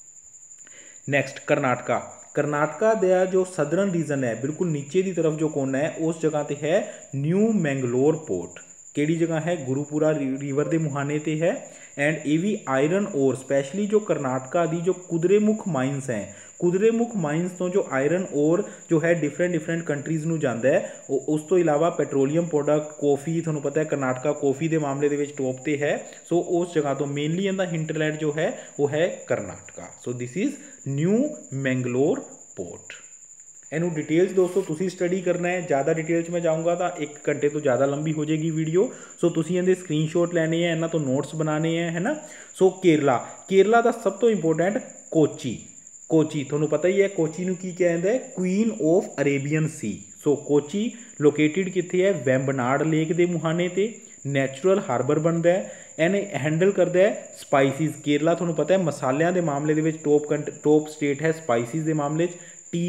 Next Karnataka. Karnataka ਦਾ ਜੋ ਸਦਰਨ ਰੀਜਨ ਹੈ, ਬਿਲਕੁਲ ਨੀਚੇ ਦੀ ਤਰਫ ਜੋ ਕੋਨਾ ਹੈ, ਉਸ ਜਗ੍ਹਾ ਤੇ ਹੈ ਨਿਊ ਮੈਂਗਲੋਰ ਪੋਰਟ। ਕਿਹੜੀ ਜਗ੍ਹਾ ਹੈ? ਗੁਰੂਪੁਰਾ ਰਿਵਰ ਦੇ ਮੁਹਾਨੇ ਤੇ ਹੈ। ਐਂਡ ਇਹ ਵੀ ਆਇਰਨ ਓਰ, ਸਪੈਸ਼ਲੀ ਜੋ ਕਰਨਾਟਕਾ ਦੀ ਜੋ ਕੁਦਰੇਮੁਖ ਮਾਈਨਸ ਹੈ, ਕੁਦਰੇਮੁਖ ਮਾਈਨਸ ਤੋਂ ਜੋ ਆਇਰਨ ਓਰ ਜੋ ਹੈ ਡਿਫਰੈਂਟ ਕੰਟਰੀਜ਼ ਨੂੰ ਜਾਂਦਾ ਹੈ। ਉਸ ਤੋਂ ਇਲਾਵਾ ਪੈਟਰੋਲੀਅਮ ਪ੍ਰੋਡਕਟ, ਕੌਫੀ, ਤੁਹਾਨੂੰ ਪਤਾ ਹੈ ਕਰਨਾਟਕਾ ਕੌਫੀ ਦੇ ਮਾਮਲੇ ਦੇ ਵਿੱਚ ਟੋਪ ਤੇ ਹੈ। ਸੋ ਉਸ ਜਗ੍ਹਾ ਤੋਂ ਮੇਨਲੀ ਇਹਦਾ ਹਿੰਟਰਲੈਂਡ ਜੋ ਹੈ ਉਹ ਹੈ Karnataka. So this is New Mangalore port. ਇਹਨੂੰ ਡਿਟੇਲਸ ਦੋਸਤੋ ਤੁਸੀਂ ਸਟੱਡੀ ਕਰਨਾ ਹੈ। ਜ਼ਿਆਦਾ ਡਿਟੇਲ 'ਚ ਮੈਂ ਜਾਊਂਗਾ ਤਾਂ 1 ਘੰਟੇ ਤੋਂ ਜ਼ਿਆਦਾ ਲੰਬੀ ਹੋ ਜਾਏਗੀ ਵੀਡੀਓ। ਸੋ ਤੁਸੀਂ ਇਹਦੇ ਸਕਰੀਨਸ਼ਾਟ ਲੈਣੇ ਹੈ, ਇਹਨਾਂ ਤੋਂ ਨੋਟਸ ਬਣਾਉਣੇ ਹੈ ਨਾ। ਸੋ ਕੇਰਲਾ, ਕੇਰਲਾ ਦਾ ਸਭ ਤੋਂ ਇੰਪੋਰਟੈਂਟ ਕੋਚੀ। ਕੋਚੀ ਤੁਹਾਨੂੰ ਪਤਾ ਹੀ ਹੈ, ਕੋਚੀ ਨੂੰ ਕੀ ਕਹਿੰਦਾ ਹੈ? Queen of Arabian sea. So Kochi located ਕਿੱਥੇ ਹੈ? ਵੈਂਬਨਾਡ ਲੇਕ ਦੇ ਮੁਹਾਨੇ ਤੇ। ਨੈਚੁਰਲ ਹਾਰਬਰ ਬਣਦਾ ਹੈ। ਇਹਨੇ ਹੈਂਡਲ ਕਰਦਾ ਹੈ ਸਪਾਈਸਿਸ। ਕੇਰਲਾ ਤੁਹਾਨੂੰ ਪਤਾ ਹੈ ਮਸਾਲਿਆਂ ਦੇ ਮਾਮਲੇ ਦੇ ਵਿੱਚ ਟੋਪ ਸਟੇਟ ਹੈ। ਸਪਾਈਸਿਸ ਦੇ ਮਾਮਲੇ 'ਚ ਟੀ,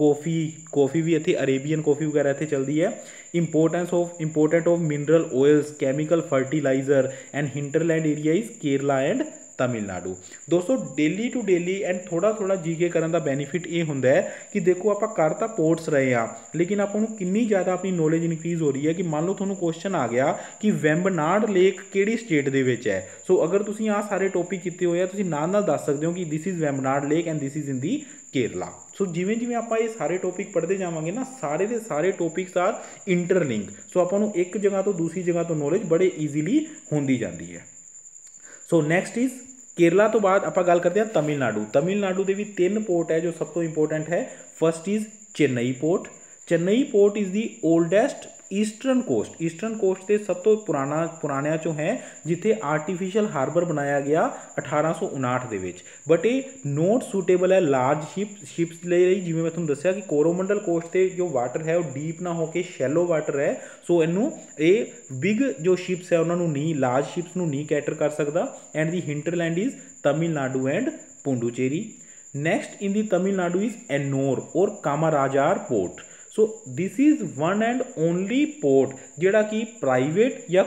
ਕੌਫੀ ਵੀ ਇੱਥੇ ਅਰੇਬੀਅਨ ਕੌਫੀ ਵਗੈਰਾ ਇੱਥੇ ਚੱਲਦੀ ਹੈ। Important of mineral oils, chemical fertiliser and hinterland area is Kerala and Tamil Nadu. ਦੋਸਤੋ ਡੇਲੀ ਟੂ ਡੇਲੀ ਐਂਡ ਥੋੜਾ ਜੀਕੇ ਕਰਨ ਦਾ ਬੈਨੀਫਿਟ ਇਹ ਹੁੰਦਾ ਹੈ ਕਿ ਦੇਖੋ ਆਪਾਂ ਕਰ ਤਾਂ ਪੋਰਟਸ ਰਹੇ ਆ, ਲੇਕਿਨ ਆਪਾਂ ਨੂੰ ਕਿੰਨੀ ਜ਼ਿਆਦਾ ਆਪਣੀ ਨੌਲੇਜ ਇਨਕਰੀਜ਼ ਹੋ ਰਹੀ ਹੈ ਕਿ ਮੰਨ ਲਓ ਤੁਹਾਨੂੰ ਕੁਐਸਚਨ ਆ ਗਿਆ ਕਿ ਵੈਂਬਨਾਡ ਲੇਕ ਕਿਹੜੀ ਸਟੇਟ ਦੇ ਵਿੱਚ ਹੈ। ਸੋ ਅਗਰ ਤੁਸੀਂ ਆਹ ਸਾਰੇ ਟੌਪਿਕ ਕੀਤੇ ਹੋਏ ਆ, ਤੁਸੀਂ ਨਾਲ ਦੱਸ ਸਕਦੇ ਹੋ ਕਿ this is Vembanad lake and this is in the Kerala. So ਜਿਵੇਂ ਆਪਾਂ ਇਹ ਸਾਰੇ ਟੌਪਿਕ ਪੜ੍ਹਦੇ ਜਾਵਾਂਗੇ ਨਾ, ਸਾਰੇ ਦੇ ਸਾਰੇ ਟੌਪਿਕਸ ਆਰ ਇੰਟਰਲਿੰਕ। ਸੋ ਆਪਾਂ ਨੂੰ ਇੱਕ ਜਗ੍ਹਾ ਤੋਂ ਦੂਸਰੀ ਜਗ੍ਹਾ ਤੋਂ ਨੌਲੇਜ ਬੜੇ ਈਜ਼ੀਲੀ ਹੁੰਦੀ ਜਾਂਦੀ ਹੈ। ਸੋ ਨੈਕਸਟ ਇਜ਼ ਕੇਰਲਾ ਤੋਂ ਬਾਅਦ ਆਪਾਂ ਗੱਲ ਕਰਦੇ ਹਾਂ ਤਮਿਲਨਾਡੂ। ਤਮਿਲਨਾਡੂ ਦੇ ਵੀ 3 ਪੋਰਟ ਹੈ ਜੋ ਸਭ ਤੋਂ ਇੰਪੋਰਟੈਂਟ ਹੈ। First is Chennai port. Chennai port is the oldest eastern coast ਤੇ ਸਭ ਤੋਂ ਪੁਰਾਣਿਆਂ ਚੋਂ ਹੈ, ਜਿੱਥੇ ਆਰਟੀਫਿਸ਼ੀਅਲ ਹਾਰਬਰ ਬਣਾਇਆ ਗਿਆ 1859 ਦੇ ਵਿੱਚ। ਬਟ ਇਹ ਨੋਟ ਸੂਟੇਬਲ ਹੈ ਲਾਰਜ ਸ਼ਿਪਸ ਲਈ। ਜਿਵੇਂ ਮੈਂ ਤੁਹਾਨੂੰ ਦੱਸਿਆ ਕਿ ਕੋਰੋਮੰਡਲ ਕੋਸਟ ਤੇ ਜੋ ਵਾਟਰ ਹੈ ਉਹ ਡੀਪ ਨਾ ਹੋ ਕੇ ਸ਼ੈਲੋ ਵਾਟਰ ਹੈ। ਸੋ ਇਹਨੂੰ ਇਹ ਬਿਗ ਜੋ ਸ਼ਿਪਸ ਹੈ ਉਹਨਾਂ ਨੂੰ ਨਹੀਂ, ਲਾਰਜ ਸ਼ਿਪਸ ਨੂੰ ਨਹੀਂ ਕੈਟਰ ਕਰ ਸਕਦਾ। And the hinterland is Tamil Nadu and Puducherry. Next in the Tamil Nadu is Ennore or Kamarajar port. So this is one and only port ਜਿਹੜਾ ਕਿ ਪ੍ਰਾਈਵੇਟ ਜਾਂ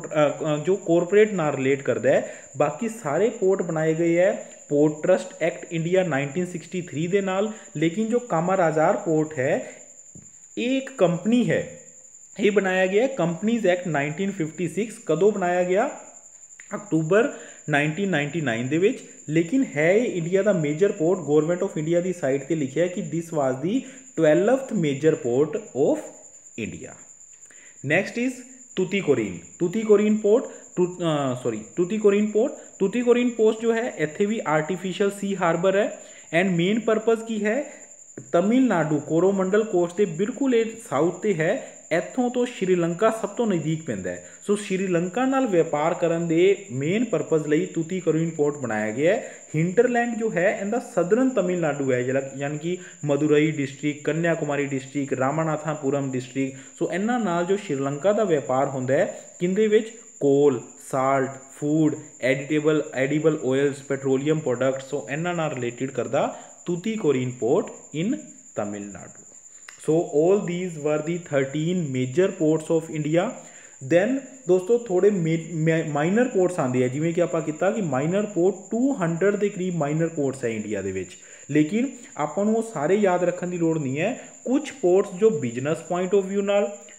ਕੋਰਪੋਰੇਟ ਨਾਲ ਰਿਲੇਟ ਕਰਦਾ ਹੈ। ਬਾਕੀ ਸਾਰੇ ਪੋਰਟ ਬਣਾਏ ਗਏ ਹੈ ਪੋਰਟ ਟਰਸਟ ਐਕਟ ਇੰਡੀਆ 1963 ਦੇ ਨਾਲ। ਲੇਕਿਨ ਜੋ ਕਾਮਾਰਾਜਾਰ ਪੋਰਟ ਹੈ ਇਹ ਇੱਕ ਕੰਪਨੀ ਹੈ, ਇਹ ਬਣਾਇਆ ਗਿਆ ਕੰਪਨੀਜ਼ ਐਕਟ 1956। ਕਦੋਂ ਬਣਾਇਆ ਗਿਆ? ਅਕਤੂਬਰ 1999 ਦੇ ਵਿੱਚ। ਲੇਕਿਨ ਹੈ ਇਹ ਇੰਡੀਆ ਦਾ major port. Government of India ਦੀ ਸਾਈਟ ਤੇ ਲਿਖਿਆ ਕਿ this was the 12th major port of India. Next is Tuticorin port. Tuticorin post ਜੋ ਹੈ ਇੱਥੇ ਵੀ ਆਰਟੀਫਿਸ਼ੀਅਲ ਸੀ ਹਾਰਬਰ ਹੈ। ਐਂਡ ਮੇਨ ਪਰਪਸ ਕੀ ਹੈ? ਤਮਿਲਨਾਡੂ ਕੋਰੋਮੰਡਲ ਕੋਸਟ ਦੇ ਬਿਲਕੁਲ ਇਹ ਸਾਊਥ ਤੇ ਹੈ। ਇੱਥੋਂ ਤੋਂ ਸ਼੍ਰੀਲੰਕਾ ਸਭ ਤੋਂ ਨਜ਼ਦੀਕ ਪੈਂਦਾ ਹੈ। ਸੋ ਸ਼੍ਰੀਲੰਕਾ ਨਾਲ ਵਪਾਰ ਕਰਨ ਦੇ ਮੇਨ ਪਰਪਸ ਲਈ ਟੂਟੀਕੋਰੀਨ ਪੋਰਟ ਬਣਾਇਆ ਗਿਆ ਹੈ। ਹਿੰਟਰਲੈਂਡ ਜੋ ਹੈ ਇਹਦਾ ਸਦਰਨ ਤਮਿਲਨਾਡੂ ਹੈ, ਯਾਨੀ ਕਿ Madurai district, Kanyakumari district, Ramanathapuram district. So ਇਹਨਾਂ ਨਾਲ ਜੋ ਸ਼੍ਰੀਲੰਕਾ ਦਾ ਵਪਾਰ ਹੁੰਦਾ ਹੈ ਕਿੰਦੇ ਵਿੱਚ? Coal, salt, food, edible oils, petroleum products. So ਇਹਨਾਂ ਨਾਲ ਰਿਲੇਟਿਡ ਕਰਦਾ Tuticorin port in Tamil Nadu. So all these were the 13 major ports of India. Then ਦੋਸਤੋ ਥੋੜੇ ਮਾਈਨਰ ਪੋਰਟਸ ਆਉਂਦੇ ਆ, ਜਿਵੇਂ ਕਿ ਆਪਾਂ ਕੀਤਾ ਕਿ ਮਾਈਨਰ ਪੋਰਟ 200 ਦੇ ਕਰੀਬ ਮਾਈਨਰ ਪੋਰਟਸ ਹੈ ਇੰਡੀਆ ਦੇ ਵਿੱਚ। ਲੇਕਿਨ ਆਪਾਂ ਨੂੰ ਉਹ ਸਾਰੇ ਯਾਦ ਰੱਖਣ ਦੀ ਲੋੜ ਨਹੀਂ ਹੈ। ਕੁਝ ਪੋਰਟਸ ਜੋ ਬਿਜ਼ਨਸ ਪੁਆਇੰਟ ਆਫ ਵਿਊ ਨਾਲ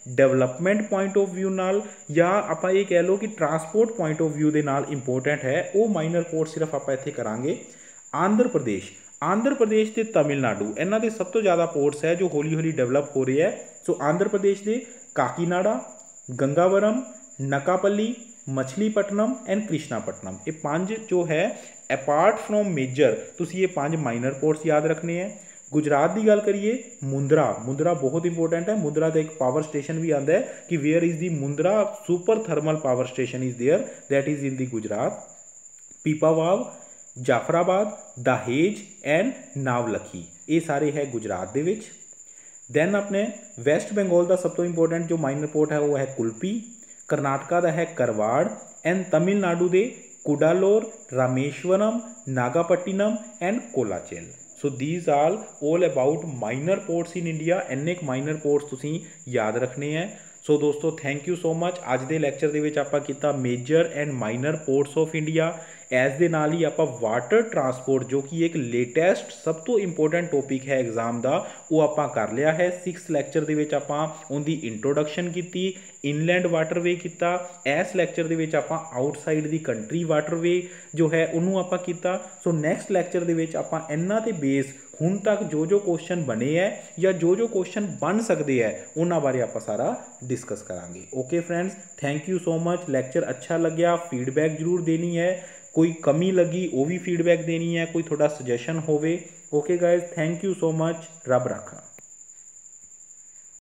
ਡਿਵੈਲਪਮੈਂਟ ਪੁਆਇੰਟ ਆਫ ਵਿਊ ਨਾਲ ਜਾਂ ਆਪਾਂ ਇਹ ਕਹਿ ਲਓ ਕਿ ਟਰਾਂਸਪੋਰਟ ਪੁਆਇੰਟ ਆਫ ਵਿਊ ਦੇ ਨਾਲ ਇੰਪੋਰਟੈਂਟ ਹੈ, ਉਹ ਮਾਈਨਰ ਪੋਰਟ ਸਿਰਫ ਆਪਾਂ ਇੱਥੇ ਕਰਾਂਗੇ। ਆਂਧਰ ਪ੍ਰਦੇਸ਼ ਤੇ ਤਮਿਲਨਾਡੂ, ਇਹਨਾਂ ਦੇ ਸਭ ਤੋਂ ਜ਼ਿਆਦਾ ਪੋਰਟਸ ਹੈ ਜੋ ਹੌਲੀ ਹੌਲੀ ਡਿਵੈਲਪ ਹੋ ਰਹੇ ਹੈ। ਸੋ ਆਂਧਰ ਪ੍ਰਦੇਸ਼ ਦੇ ਕਾਕੀਨਾਡਾ, ਗੰਗਾਵਰਮ, ਨਕਾਪੱਲੀ, ਮਛਲੀਪਟਨਮ ਐਂਡ ਕ੍ਰਿਸ਼ਨਾਪਟਨਮ, ਇਹ 5 ਜੋ ਹੈ ਅਪਾਰਟ ਫਰੋਮ ਮੇਜਰ ਤੁਸੀਂ ਇਹ 5 ਮਾਈਨਰ ਪੋਰਟਸ ਯਾਦ ਰੱਖਣੇ ਹੈ। ਗੁਜਰਾਤ ਦੀ ਗੱਲ ਕਰੀਏ, ਮੁੰਦਰਾ ਬਹੁਤ ਇੰਪੋਰਟੈਂਟ ਹੈ। ਮੁੰਦਰਾ ਦਾ ਇੱਕ ਪਾਵਰ ਸਟੇਸ਼ਨ ਵੀ ਆਉਂਦਾ ਹੈ ਕਿ where is the Mundra super thermal power station is there, that is in the Gujarat. Pipavav, Jafrabad, Dahej and Navlakhi, ये सारे है गुजरात दे विच। दैन अपने वैस्ट बंगाल का सब तो इंपोर्टेंट जो माइनर पोर्ट है वो है कुल्पी। करनाटका का है करवाड़ एंड तमिलनाडु दे Cuddalore, Rameswaram, Nagapattinam and Colachel. So these all all about minor ports in India. इन्ने माइनर पोर्ट्स तुसीं याद रखने हैं। सो दोस्तों थैंक यू सो मच। अज के लैक्चर दे विच आपां कीता major and minor ports of India. ਐਸ ਦੇ ਨਾਲ ਹੀ ਆਪਾਂ ਵਾਟਰ ਟਰਾਂਸਪੋਰਟ ਜੋ ਕਿ ਇੱਕ ਲੇਟੈਸਟ ਸਭ ਤੋਂ ਇੰਪੋਰਟੈਂਟ ਟੌਪਿਕ ਹੈ ਐਗਜ਼ਾਮ ਦਾ, ਉਹ ਆਪਾਂ ਕਰ ਲਿਆ ਹੈ। 6th ਲੈਕਚਰ ਦੇ ਵਿੱਚ ਆਪਾਂ ਉਹਦੀ ਇੰਟਰੋਡਕਸ਼ਨ ਕੀਤੀ, ਇਨਲੈਂਡ ਵਾਟਰਵੇ ਕੀਤਾ। ਇਸ ਲੈਕਚਰ ਦੇ ਵਿੱਚ ਆਪਾਂ ਆਊਟਸਾਈਡ ਦੀ ਕੰਟਰੀ ਵਾਟਰਵੇ ਜੋ ਹੈ ਉਹਨੂੰ ਆਪਾਂ ਕੀਤਾ। ਸੋ ਨੈਕਸਟ ਲੈਕਚਰ ਦੇ ਵਿੱਚ ਆਪਾਂ ਇਹਨਾਂ ਤੇ ਬੇਸ ਹੁਣ ਤੱਕ ਜੋ ਜੋ ਕੁਐਸਚਨ ਬਣੇ ਹੈ ਜਾਂ ਜੋ ਜੋ ਕੁਐਸਚਨ ਬਣ ਸਕਦੇ ਹੈ ਉਹਨਾਂ ਬਾਰੇ ਆਪਾਂ ਸਾਰਾ ਡਿਸਕਸ ਕਰਾਂਗੇ। Okay friends, thank you so much. Lecture ਅੱਛਾ ਲੱਗਿਆ ਫੀਡਬੈਕ ਜ਼ਰੂਰ ਦੇਣੀ ਹੈ, कोई कमी लगी वो भी फीडबैक देनी है, कोई थोड़ा सजेशन होवे। Okay guys, thank you so much. रब रखा।